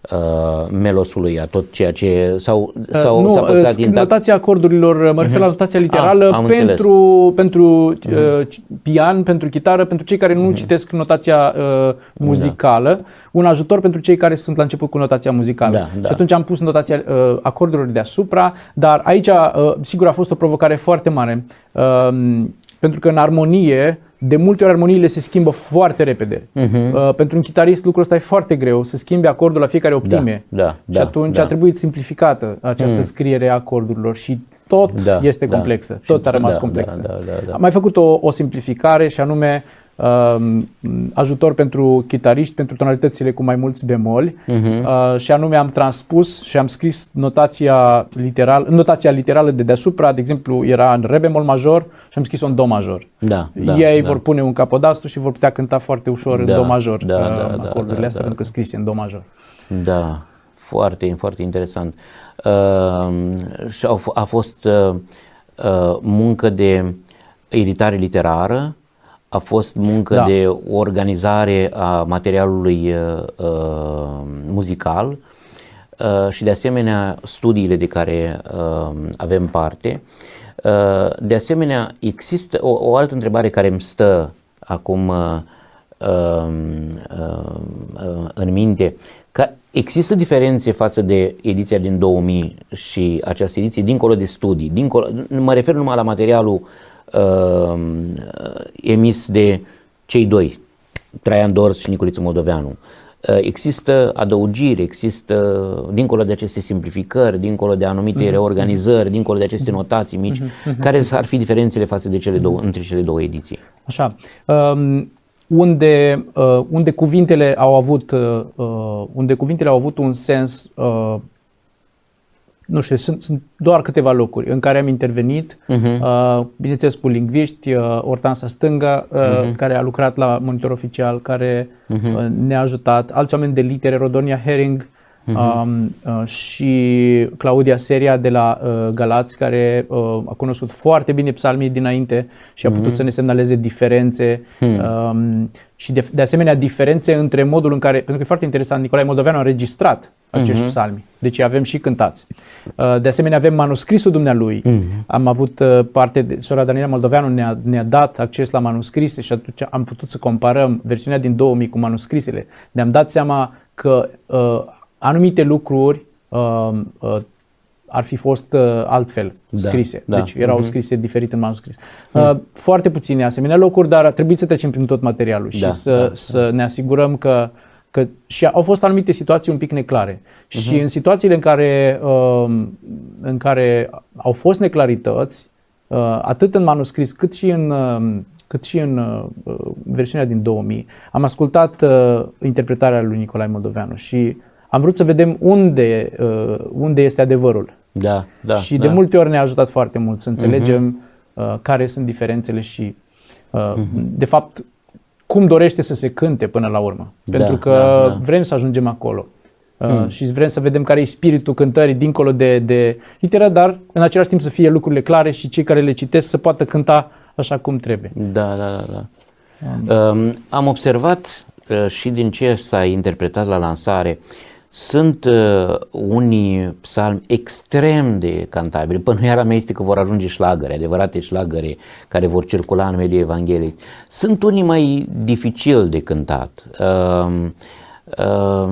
Speaker 1: uh, melosului, a tot ceea ce sau, sau
Speaker 2: uh,
Speaker 1: s-a păstrat
Speaker 2: intact. Notația acordurilor, mă refer uh-huh. la notația literală ah, pentru, pentru uh-huh. uh, pian, pentru chitară, pentru cei care nu uh-huh. citesc notația uh, muzicală, da. Un ajutor pentru cei care sunt la început cu notația muzicală. Da, da. Și atunci am pus notația uh, acordurilor deasupra, dar aici uh, sigur a fost o provocare foarte mare. Uh, Pentru că în armonie, de multe ori armoniile se schimbă foarte repede. Uh-huh. Uh, pentru un chitarist lucrul ăsta e foarte greu, să schimbe acordul la fiecare optime.
Speaker 1: Da, da,
Speaker 2: și atunci
Speaker 1: da.
Speaker 2: a trebuit simplificată această mm. scriere a acordurilor și tot da, este
Speaker 1: da.
Speaker 2: complexă. Tot a rămas
Speaker 1: da,
Speaker 2: complexă.
Speaker 1: Da, da, da, da.
Speaker 2: Am mai făcut o, o simplificare și anume uh, ajutor pentru chitariști, pentru tonalitățile cu mai mulți bemoli uh-huh. uh, și anume am transpus și am scris notația, literal, notația literală de deasupra, de exemplu era în re bemol major și am scris-o în do major.
Speaker 1: Da, da,
Speaker 2: Ei
Speaker 1: da.
Speaker 2: vor pune un capodastru și vor putea cânta foarte ușor
Speaker 1: da,
Speaker 2: în do major
Speaker 1: da,
Speaker 2: uh,
Speaker 1: da,
Speaker 2: acordurile
Speaker 1: da,
Speaker 2: astea
Speaker 1: da,
Speaker 2: pentru că scrise în do major.
Speaker 1: Da, foarte, foarte interesant. Uh, și a, a fost uh, uh, muncă de editare literară, a fost muncă da. de organizare a materialului uh, uh, muzical uh, și de asemenea studiile de care uh, avem parte. Uh, de asemenea, există o, o altă întrebare care îmi stă acum uh, uh, uh, în minte. Că există diferențe față de ediția din două mii și această ediție, dincolo de studii, dincolo, mă refer numai la materialul uh, emis de cei doi, Traian Dors și Nicoliță Moldoveanu. Uh, există adăugiri, există, dincolo de aceste simplificări, dincolo de anumite mm-hmm. reorganizări, dincolo de aceste notații mici, mm-hmm. care ar fi diferențele față de cele două, între cele două ediții?
Speaker 2: Așa. Um... Unde, uh, unde cuvintele au avut uh, unde cuvintele au avut un sens, uh, nu știu, sunt, sunt doar câteva locuri în care am intervenit, uh-huh. uh, bineînțeles cu lingviști, uh, Ortansa Stânga, uh, uh-huh. care a lucrat la Monitor Oficial, care uh-huh. uh, ne-a ajutat, alți oameni de litere, Rodonia Herring, Uh-huh. Um, uh, și Claudia Seria de la uh, Galați, care uh, a cunoscut foarte bine psalmii dinainte și a putut uh-huh. să ne semnaleze diferențe uh-huh. um, și de, de asemenea diferențe între modul în care, pentru că e foarte interesant, Nicolae Moldoveanu a înregistrat acești uh-huh. psalmi, deci avem și cântați. Uh, de asemenea avem manuscrisul dumnealui, uh-huh. am avut uh, parte, de, sora Daniela Moldoveanu ne-a, ne-a dat acces la manuscrise și atunci am putut să comparăm versiunea din două mii cu manuscrisele. Ne-am dat seama că uh, anumite lucruri uh, uh, ar fi fost uh, altfel scrise, da, deci da. erau uh-huh. scrise diferit în manuscris. Uh, uh. Foarte puține asemenea locuri, dar a trebuit să trecem prin tot materialul da, și să, da, să da. ne asigurăm că, că și au fost anumite situații un pic neclare. Uh-huh. Și în situațiile în care, uh, în care au fost neclarități, uh, atât în manuscris cât și în, uh, cât și în uh, versiunea din două mii, am ascultat uh, interpretarea lui Nicolae Moldoveanu și am vrut să vedem unde, uh, unde este adevărul.
Speaker 1: Da, da,
Speaker 2: și
Speaker 1: da.
Speaker 2: de multe ori ne-a ajutat foarte mult să înțelegem uh-huh. uh, care sunt diferențele și, uh, uh-huh. de fapt, cum dorește să se cânte până la urmă. Da, Pentru că da, da. vrem să ajungem acolo. Uh, hmm. Și vrem să vedem care e spiritul cântării dincolo de, de litera, dar în același timp să fie lucrurile clare și cei care le citesc să poată cânta așa cum trebuie.
Speaker 1: Da, da, da. da. Um. Um, am observat uh, și din ce s-a interpretat la lansare, sunt uh, unii psalmi extrem de cantabili. Bănuiala mea este că vor ajunge șlagăre, adevărate șlagăre care vor circula în mediul evanghelic. Sunt unii mai dificil de cântat. Uh, uh,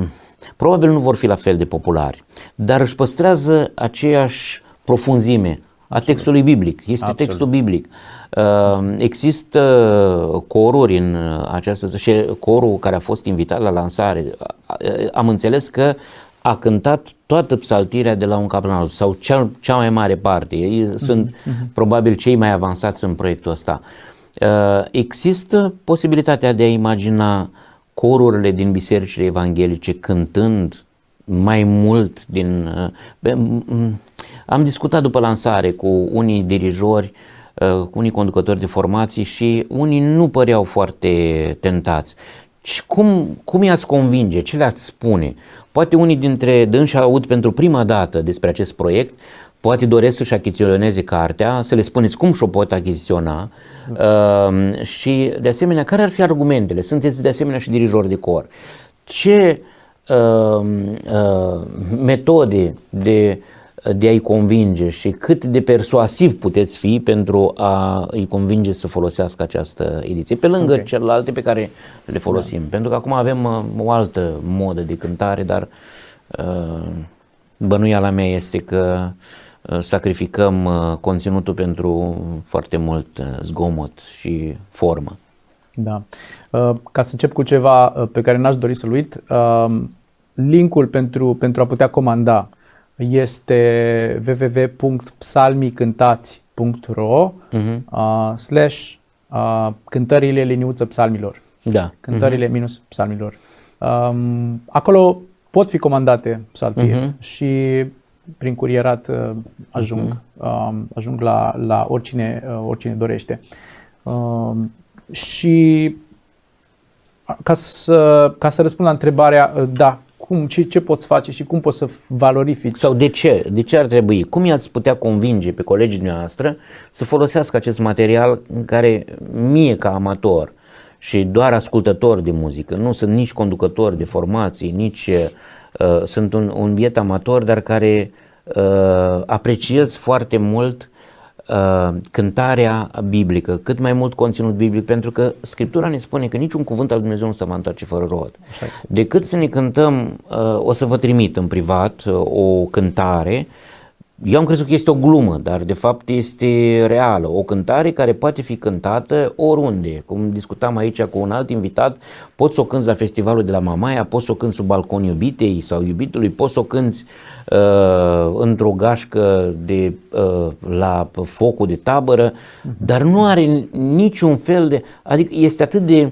Speaker 1: Probabil nu vor fi la fel de populari, dar își păstrează aceeași profunzime a textului biblic. Este Absolut. textul biblic. Există coruri în această și corul care a fost invitat la lansare. Am înțeles că a cântat toată psaltirea de la un caplan altul sau cea, cea mai mare parte. Ei sunt mm-hmm. probabil cei mai avansați în proiectul ăsta. Există posibilitatea de a imagina corurile din bisericile evanghelice cântând mai mult din... Am discutat după lansare cu unii dirijori, cu unii conducători de formații și unii nu păreau foarte tentați. Și cum, cum i-ați convinge? Ce le-ați spune? Poate unii dintre dânsi aud pentru prima dată despre acest proiect, poate doresc să-și achiziționeze cartea, să le spuneți cum și-o pot achiziționa uh, și de asemenea, care ar fi argumentele? Sunteți de asemenea și dirijori de cor. Ce uh, uh, metode de, de a-i convinge și cât de persuasiv puteți fi pentru a îi convinge să folosească această ediție, pe lângă okay. celelalte pe care le folosim. Da. Pentru că acum avem uh, o altă modă de cântare, dar uh, bănuiala mea este că sacrificăm conținutul pentru foarte mult zgomot și formă.
Speaker 2: Da. Ca să încep cu ceva pe care n-aș dori să-l uit, linkul pentru, pentru a putea comanda este w w w punct psalmicântați punct r o uh-huh. slash cântările liniuță psalmilor.
Speaker 1: Da.
Speaker 2: Cântările uh-huh. minus psalmilor. Acolo pot fi comandate psaltiri uh-huh. și prin curierat uh, ajung, uh-huh. uh, ajung la, la oricine, uh, oricine dorește. Uh, și ca să, ca să răspund la întrebarea, uh, da, cum, ce, ce poți face și cum poți să valorifici?
Speaker 1: Sau de ce? De ce ar trebui? Cum i-ați putea convinge pe colegii noastre să folosească acest material în care mie ca amator și doar ascultător de muzică, nu sunt nici conducător de formații, nici... Uh, sunt un, un biet amator, dar care uh, apreciez foarte mult uh, cântarea biblică, cât mai mult conținut biblic, pentru că Scriptura ne spune că niciun cuvânt al Dumnezeu nu se va întoarce fără rod. Decât să ne cântăm, uh, o să vă trimit în privat uh, o cântare. Eu am crezut că este o glumă, dar de fapt este reală. O cântare care poate fi cântată oriunde. Cum discutam aici cu un alt invitat, poți să o cânti la festivalul de la Mamaia, poți să o cânti sub balcon iubitei sau iubitului, poți să o cânti uh, într-o gașcă de, uh, la focul de tabără, dar nu are niciun fel de... Adică este atât de,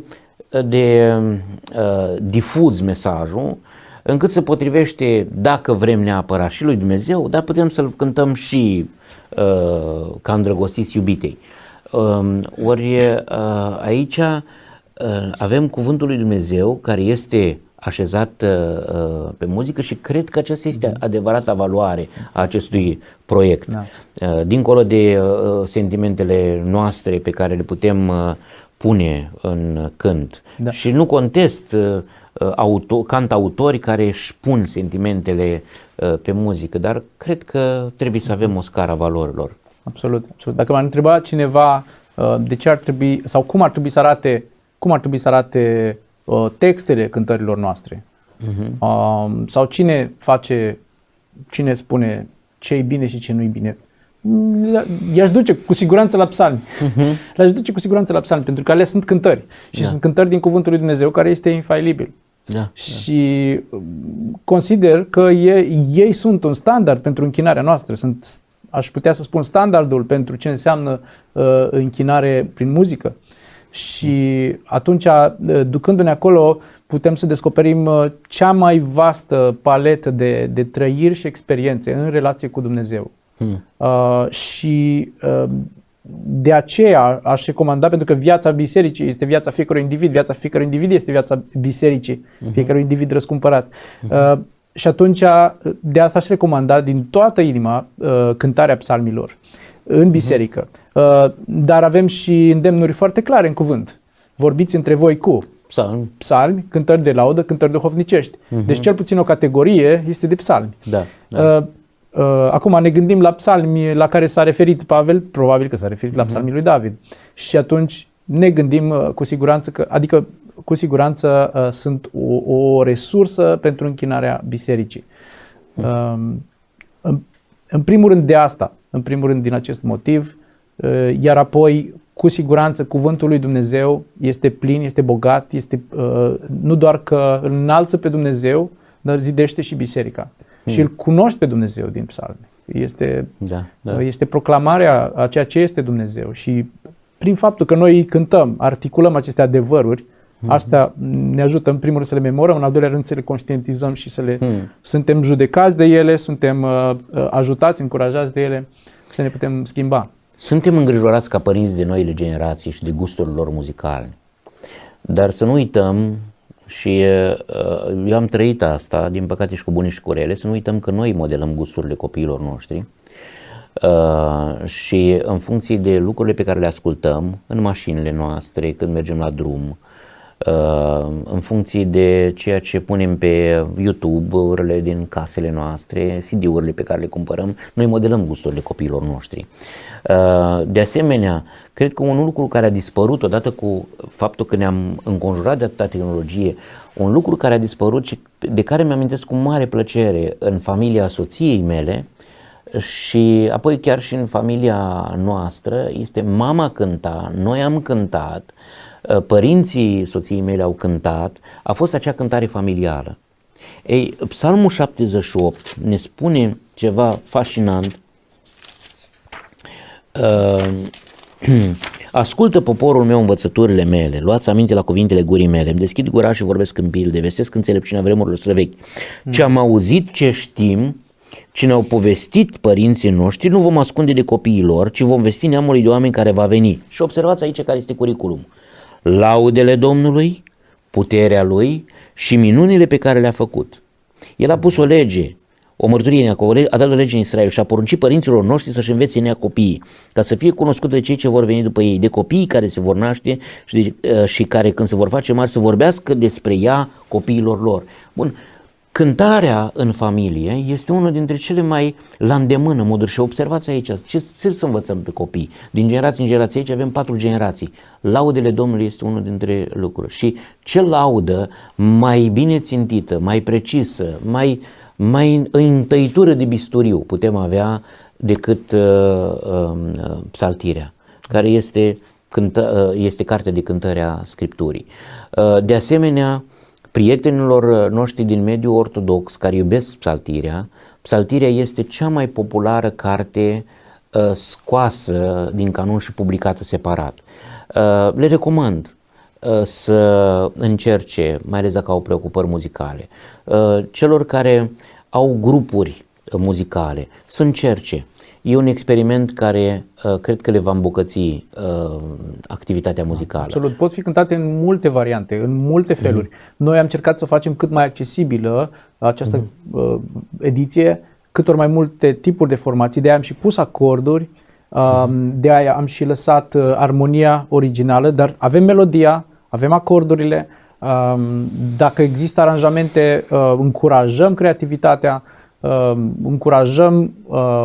Speaker 1: de uh, difuz mesajul, încât se potrivește, dacă vrem neapărat, și lui Dumnezeu, dar putem să-l cântăm și uh, ca îndrăgostiți iubitei. Uh, ori uh, aici uh, avem cuvântul lui Dumnezeu care este așezat uh, pe muzică și cred că aceasta este adevărata valoare a acestui proiect. Da. Uh, dincolo de uh, sentimentele noastre pe care le putem uh, pune în cânt. Da. Și nu contest uh, Auto, cantautori care își pun sentimentele uh, pe muzică, dar cred că trebuie să avem o scară a valorilor.
Speaker 2: Absolut, absolut. Dacă m-ar întreba cineva uh, de ce ar trebui sau cum ar trebui să arate, cum ar trebui să arate uh, textele cântărilor noastre, uh-huh. uh, sau cine face, cine spune ce e bine și ce nu e bine, i-aș duce cu siguranță la psalmi. Uh-huh. Le-aș duce cu siguranță la psalmi, pentru că alea sunt cântări. Și da. sunt cântări din cuvântul lui Dumnezeu care este infailibil. Da, și da. consider că ei, ei sunt un standard pentru închinarea noastră. Sunt, aș putea să spun, standardul pentru ce înseamnă uh, închinare prin muzică. Și atunci, ducându-ne acolo, putem să descoperim cea mai vastă paletă de, de trăiri și experiențe în relație cu Dumnezeu. Hmm. Uh, și uh, de aceea aș recomanda, pentru că viața bisericii este viața fiecărui individ, viața fiecărui individ este viața bisericii, uh-huh. fiecărui individ răscumpărat. Uh-huh. Uh, și atunci de asta aș recomanda din toată inima uh, cântarea psalmilor în biserică. Uh-huh. Uh, dar avem și îndemnuri foarte clare în cuvânt. Vorbiți între voi cu
Speaker 1: psalmi,
Speaker 2: psalmi cântări de laudă, cântări duhovnicești. Uh-huh. Deci cel puțin o categorie este de psalmi.
Speaker 1: Da, da.
Speaker 2: Uh, Uh, acum ne gândim la psalmi la care s-a referit Pavel, probabil că s-a referit la psalmii lui David. Și atunci ne gândim uh, cu siguranță că, adică cu siguranță sunt o, o resursă pentru închinarea bisericii. Mm. În, în primul rând de asta, în primul rând din acest motiv, iar apoi cu siguranță cuvântul lui Dumnezeu este plin, este bogat, este nu doar că îl înalță pe Dumnezeu, dar zidește și biserica. Mm. Și îl cunoști pe Dumnezeu din psalmi. Este,
Speaker 1: da, da.
Speaker 2: este proclamarea a ceea ce este Dumnezeu și prin faptul că noi cântăm, articulăm aceste adevăruri, mm-hmm. asta ne ajută în primul rând să le memorăm, în al doilea rând să le conștientizăm și să le mm. suntem judecați de ele, suntem uh, ajutați, încurajați de ele, să ne putem schimba.
Speaker 1: Suntem îngrijorați ca părinți de noile generații și de gusturile lor muzicale, dar să nu uităm, și uh, eu am trăit asta, din păcate și cu bune și cu rele, să nu uităm că noi modelăm gusturile copiilor noștri uh, și în funcție de lucrurile pe care le ascultăm în mașinile noastre, când mergem la drum, uh, în funcție de ceea ce punem pe YouTube-urile din casele noastre, C D-urile pe care le cumpărăm, noi modelăm gusturile copiilor noștri. De asemenea, cred că un lucru care a dispărut odată cu faptul că ne-am înconjurat de atâta tehnologie, un lucru care a dispărut și de care mi-amintesc cu mare plăcere în familia soției mele și apoi chiar și în familia noastră, este mama cânta, noi am cântat, părinții soției mele au cântat, a fost acea cântare familială. Ei, Psalmul șaptezeci și opt ne spune ceva fascinant. Uh, ascultă poporul meu învățăturile mele, luați aminte la cuvintele gurii mele, îmi deschid gura și vorbesc în pilde, vestesc înțelepciunea vremurilor străvechi. Mm. Ce am auzit, ce știm, ce ne-au povestit părinții noștri, nu vom ascunde de copiii lor, ci vom vesti neamului de oameni care va veni. Și observați aici care este curriculum. Laudele Domnului, puterea Lui și minunile pe care le-a făcut. El a pus o lege, o mărturie, a dat o lege în Israel și a poruncit părinților noștri să-și învețe în ea copiii, ca să fie cunoscută de cei ce vor veni după ei, de copiii care se vor naște și, de, și care când se vor face mari să vorbească despre ea copiilor lor. Bun, cântarea în familie este unul dintre cele mai la îndemână moduri și observați aici, ce să învățăm pe copii. Din generație în generație, aici avem patru generații. Laudele Domnului este unul dintre lucruri și ce laudă mai bine țintită, mai precisă, mai mai în tăitură de bisturiu putem avea decât uh, uh, psaltirea, care este, cântă, uh, este cartea de cântări a Scripturii. Uh, de asemenea, prietenilor noștri din mediul ortodox care iubesc psaltirea, psaltirea este cea mai populară carte uh, scoasă din canon și publicată separat. Uh, le recomand să încerce, mai ales dacă au preocupări muzicale, celor care au grupuri muzicale, să încerce. E un experiment care cred că le va îmbogăți activitatea muzicală.
Speaker 2: Absolut, pot fi cântate în multe variante, în multe feluri. Mm-hmm. Noi am încercat să o facem cât mai accesibilă această mm-hmm. ediție, cât ori mai multe tipuri de formații, de aia am și pus acorduri, de aia am și lăsat armonia originală, dar avem melodia, avem acordurile, dacă există aranjamente, încurajăm creativitatea, încurajăm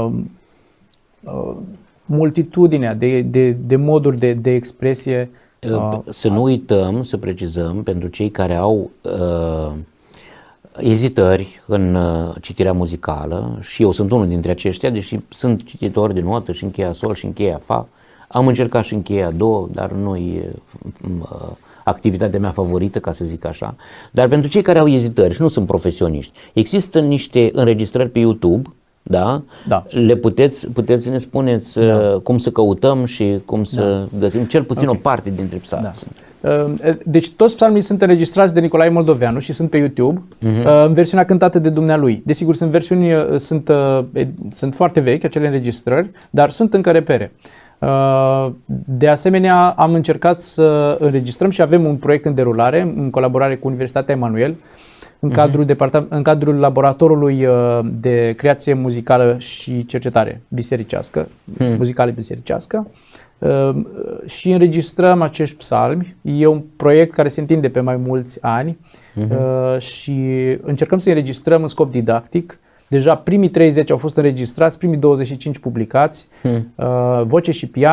Speaker 2: multitudinea de, de, de moduri de, de expresie.
Speaker 1: Să nu uităm, să precizăm, pentru cei care au uh, ezitări în uh, citirea muzicală, și eu sunt unul dintre aceștia, deși sunt cititor de notă și încheia sol și încheia fa, am încercat și încheia do, dar nu e uh, activitatea mea favorită, ca să zic așa. Dar pentru cei care au ezitări și nu sunt profesioniști, există niște înregistrări pe YouTube, da?
Speaker 2: Da.
Speaker 1: Le puteți, puteți să ne spuneți da. cum să căutăm și cum să da. găsim cel puțin okay. o parte dintre psalmi.
Speaker 2: Da. Deci toți psalmii sunt înregistrați de Nicolae Moldoveanu și sunt pe YouTube, uh-huh. în versiunea cântată de dumnealui. Desigur, sunt versiuni, sunt, sunt foarte vechi acele înregistrări, dar sunt încă repere. De asemenea, am încercat să înregistrăm și avem un proiect în derulare în colaborare cu Universitatea Emanuel în cadrul, uh-huh. în cadrul laboratorului de creație muzicală și cercetare bisericească, uh-huh. muzicală bisericească, și înregistrăm acești psalmi. E un proiect care se întinde pe mai mulți ani uh-huh. și încercăm să înregistrăm în scop didactic. Deja primii treizeci au fost înregistrați, primii douăzeci și cinci publicați, hmm. uh, voce și pian,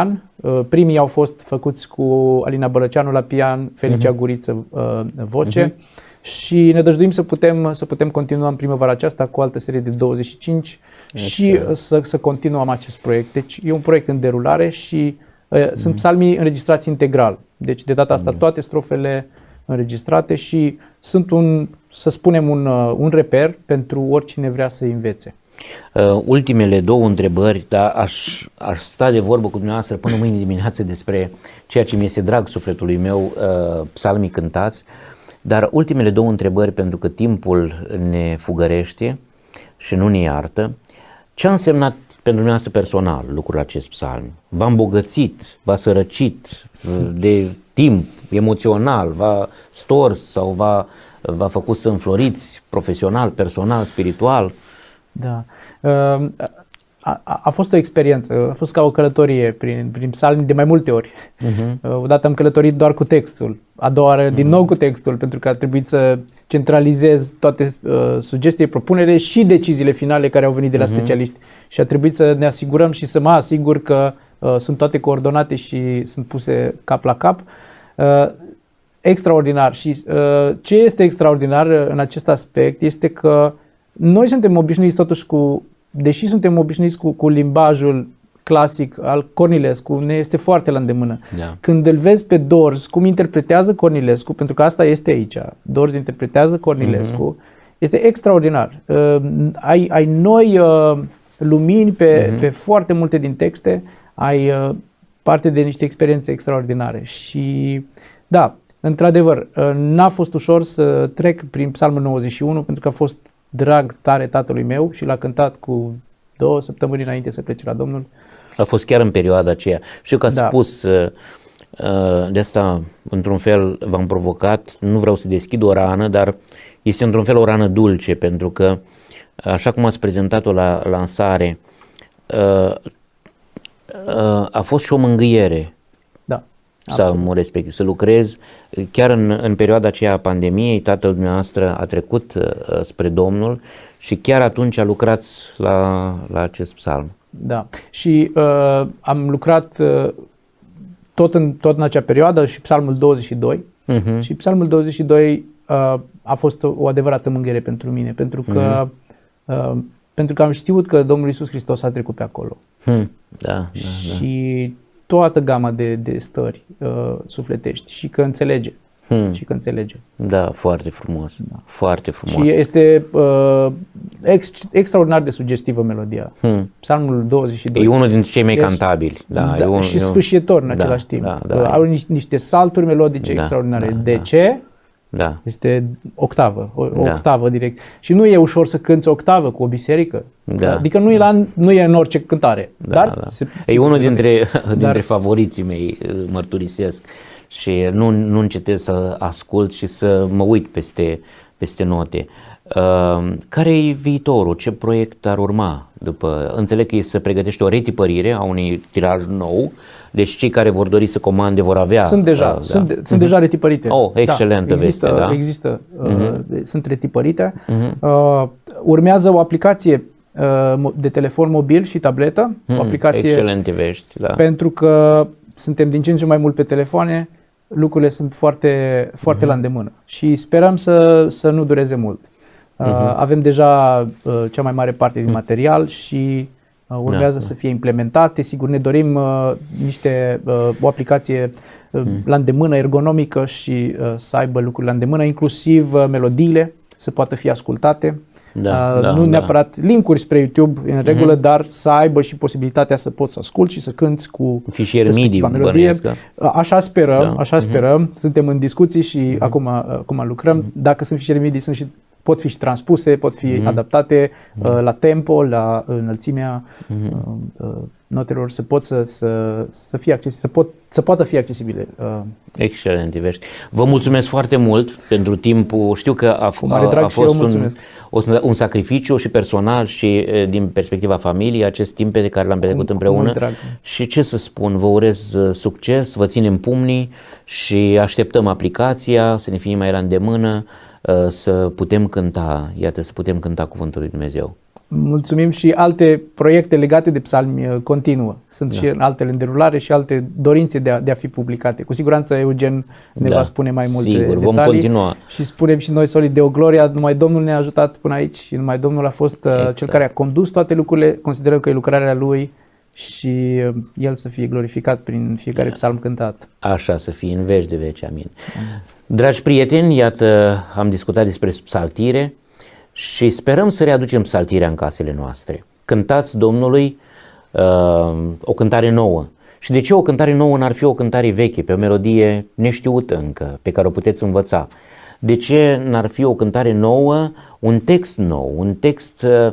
Speaker 2: Primii au fost făcuți cu Alina Bălăceanu la pian, Felicia uh-huh. Guriță voce uh-huh. și ne dăjduim să putem, să putem continua în primăvara aceasta cu o altă serie de douăzeci și cinci este. și să, să continuăm acest proiect. Deci e un proiect în derulare și uh, uh-huh. sunt psalmii înregistrați integral. Deci de data asta uh-huh. toate strofele înregistrate și sunt un, să spunem, un, un reper pentru oricine vrea să învețe.
Speaker 1: Uh, ultimele două întrebări, dar aș, aș sta de vorbă cu dumneavoastră până mâine dimineață despre ceea ce mi este drag sufletului meu, uh, psalmii cântați, dar ultimele două întrebări, pentru că timpul ne fugărește și nu ne iartă. Ce a însemnat pentru dumneavoastră personal lucrul acest psalm? V-a îmbogățit, v-a sărăcit de timp, emoțional, v-a stors sau v-a, v-a făcut să înfloriți profesional, personal, spiritual?
Speaker 2: Da. A, a, a fost o experiență, a fost ca o călătorie prin, prin psalmi de mai multe ori. Uh-huh. Odată am călătorit doar cu textul, a doua oară uh-huh. din nou cu textul, pentru că a trebuit să centralizez toate uh, sugestii, propunere și deciziile finale care au venit de la uh-huh. specialiști. Și a trebuit să ne asigurăm și să mă asigur că uh, sunt toate coordonate și sunt puse cap la cap. Uh, extraordinar. Și uh, ce este extraordinar în acest aspect este că noi suntem obișnuiți totuși cu, deși suntem obișnuiți cu, cu limbajul clasic al Cornilescu, ne este foarte la îndemână. Da. Când îl vezi pe Dorz, cum interpretează Cornilescu, pentru că asta este aici, Dorz interpretează Cornilescu, uh-huh. este extraordinar. Uh, ai, ai noi uh, lumini pe, uh-huh. pe foarte multe din texte, ai uh, parte de niște experiențe extraordinare și da, într-adevăr, uh, n-a fost ușor să trec prin Psalmul nouăzeci și unu pentru că a fost drag tare tatălui meu și l-a cântat cu două săptămâni înainte să plece la Domnul.
Speaker 1: A fost chiar în perioada aceea. Știu că ați da. spus, de asta într-un fel v-am provocat, nu vreau să deschid o rană, dar este într-un fel o rană dulce, pentru că așa cum ați prezentat-o la lansare, a fost și o mângâiere. Da. Psalmul respectiv, să lucrez chiar în, în perioada aceea a pandemiei. Tatăl dumneavoastră a trecut uh, spre Domnul și chiar atunci a lucrat la, la acest psalm.
Speaker 2: Da, și uh, am lucrat uh, tot, în, tot în acea perioadă și psalmul douăzeci și doi uh-huh. și psalmul douăzeci și doi uh, a fost o, o adevărată mângâiere pentru mine, pentru că, uh-huh. uh, pentru că am știut că Domnul Iisus Hristos a trecut pe acolo.
Speaker 1: Hmm. Da, da,
Speaker 2: și da. toată gama de, de stări uh, sufletești și că înțelege. Hmm. Și că înțelege.
Speaker 1: Da, foarte frumos. Da. Foarte frumos.
Speaker 2: Și este uh, ex, extraordinar de sugestivă melodia. Hmm. Psalmul douăzeci și doi.
Speaker 1: E unul dintre cei mai cantabili. Da,
Speaker 2: da,
Speaker 1: e un,
Speaker 2: și sfâșietor în același
Speaker 1: da,
Speaker 2: timp.
Speaker 1: Da, da,
Speaker 2: Au niște, niște salturi melodice da, extraordinare. Da, de da. ce?
Speaker 1: Da.
Speaker 2: Este octavă, o, o
Speaker 1: da.
Speaker 2: octavă direct. Și nu e ușor să cânți o octavă cu o biserică.
Speaker 1: Da.
Speaker 2: Adică nu e, la, nu e în orice cântare.
Speaker 1: Da,
Speaker 2: dar
Speaker 1: da.
Speaker 2: Se,
Speaker 1: e unul dintre, dar, dintre favoriții mei, mărturisesc. Și nu, nu încetez să ascult și să mă uit peste, peste note. Uh, care e viitorul? Ce proiect ar urma? După, înțeleg că e să pregătește o retipărire a unui tiraj nou, deci cei care vor dori să comande vor avea...
Speaker 2: Sunt deja, uh, sunt, da. sunt uh-huh. deja retipărite.
Speaker 1: Oh, excelentă
Speaker 2: da, există,
Speaker 1: veste, da?
Speaker 2: Există, uh-huh. uh, sunt retipărite. Uh-huh. Uh, urmează o aplicație uh, de telefon mobil și tabletă.
Speaker 1: Uh-huh.
Speaker 2: O aplicație
Speaker 1: excelente vești, da.
Speaker 2: Pentru că suntem din ce în ce mai mult pe telefoane, lucrurile sunt foarte, foarte uh-huh. la îndemână și sperăm să, să nu dureze mult. Uh, uh-huh. Avem deja uh, cea mai mare parte din uh-huh. și uh, urmează da, să fie implementate. Sigur, ne dorim uh, niște, uh, o aplicație uh, uh-huh. la îndemână, ergonomică și uh, să aibă lucruri la îndemână, inclusiv uh, melodiile să poată fi ascultate. Da, uh, da, nu neapărat da. linkuri spre YouTube în regulă, uh-huh. dar să aibă și posibilitatea să poți să asculti și să cânti cu
Speaker 1: fișier MIDI,
Speaker 2: melodie. Da. Așa sperăm, da. așa sperăm. Uh-huh. Suntem în discuții și uh-huh. acum, acum lucrăm. Uh-huh. Dacă sunt fișiere MIDI, sunt și, pot fi și transpuse, pot fi uh-huh. adaptate uh-huh. uh, la tempo, la înălțimea uh-huh. uh, notelor, să pot să, să, să fie accesibile, să, pot, să poată fi accesibile. Uh.
Speaker 1: Excelente vești. Vă mulțumesc foarte mult pentru timpul. Știu că a, a, a fost un, un sacrificiu și personal și din perspectiva familiei, acest timp pe care l-am petrecut împreună. Și ce să spun, vă urez succes, vă ținem pumnii și așteptăm aplicația, să ne fie mai la îndemână, să putem cânta, iată, să putem cânta Cuvântul lui Dumnezeu.
Speaker 2: Mulțumim, și alte proiecte legate de psalmi continuă. Sunt da. și altele în derulare și alte dorințe de a, de a fi publicate. Cu siguranță Eugen ne da. va spune mai multe
Speaker 1: Sigur,
Speaker 2: detalii.
Speaker 1: vom continua.
Speaker 2: Și spunem și noi solid Deo Gloria, numai Domnul ne-a ajutat până aici și numai Domnul a fost exact. cel care a condus toate lucrurile. Considerăm că e lucrarea Lui și El să fie glorificat prin fiecare da. psalm cântat.
Speaker 1: Așa să fie în veci de veci, amin. amin. Dragi prieteni, iată, am discutat despre psaltire și sperăm să readucem psaltirea în casele noastre. Cântați Domnului uh, o cântare nouă. Și de ce o cântare nouă n-ar fi o cântare veche, pe o melodie neștiută încă, pe care o puteți învăța? De ce n-ar fi o cântare nouă, un text nou, un text uh,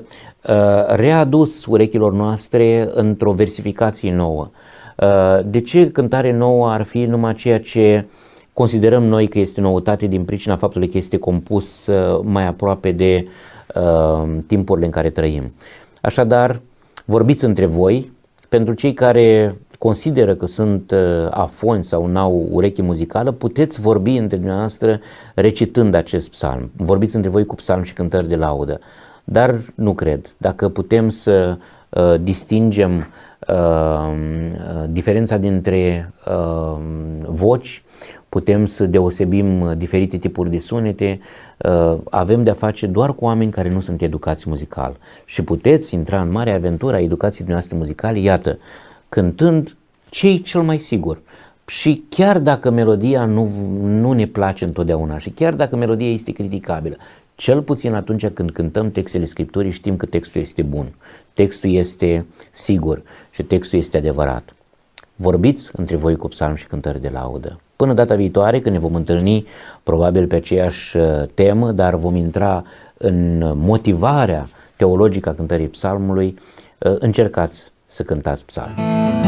Speaker 1: readus urechilor noastre într-o versificație nouă? Uh, de ce cântare nouă ar fi numai ceea ce considerăm noi că este noutate din pricina faptului că este compus uh, mai aproape de uh, timpurile în care trăim? Așadar, vorbiți între voi. Pentru cei care consideră că sunt afoni sau n-au ureche muzicală, puteți vorbi între dumneavoastră recitând acest psalm. Vorbiți între voi cu psalm și cântări de laudă. Dar nu cred. Dacă putem să uh, distingem uh, diferența dintre uh, voci, putem să deosebim diferite tipuri de sunete, uh, avem de-a face doar cu oameni care nu sunt educați muzical. Și puteți intra în marea aventură a educației noastre muzicale, iată, cântând ce-i cel mai sigur. Și chiar dacă melodia nu, nu ne place întotdeauna și chiar dacă melodia este criticabilă, cel puțin atunci când cântăm textele Scripturii știm că textul este bun, textul este sigur și textul este adevărat. Vorbiți între voi cu psalmi și cântări de laudă. Până data viitoare, când ne vom întâlni probabil pe aceeași temă, dar vom intra în motivarea teologică a cântării psalmului, încercați să cântați psalmi.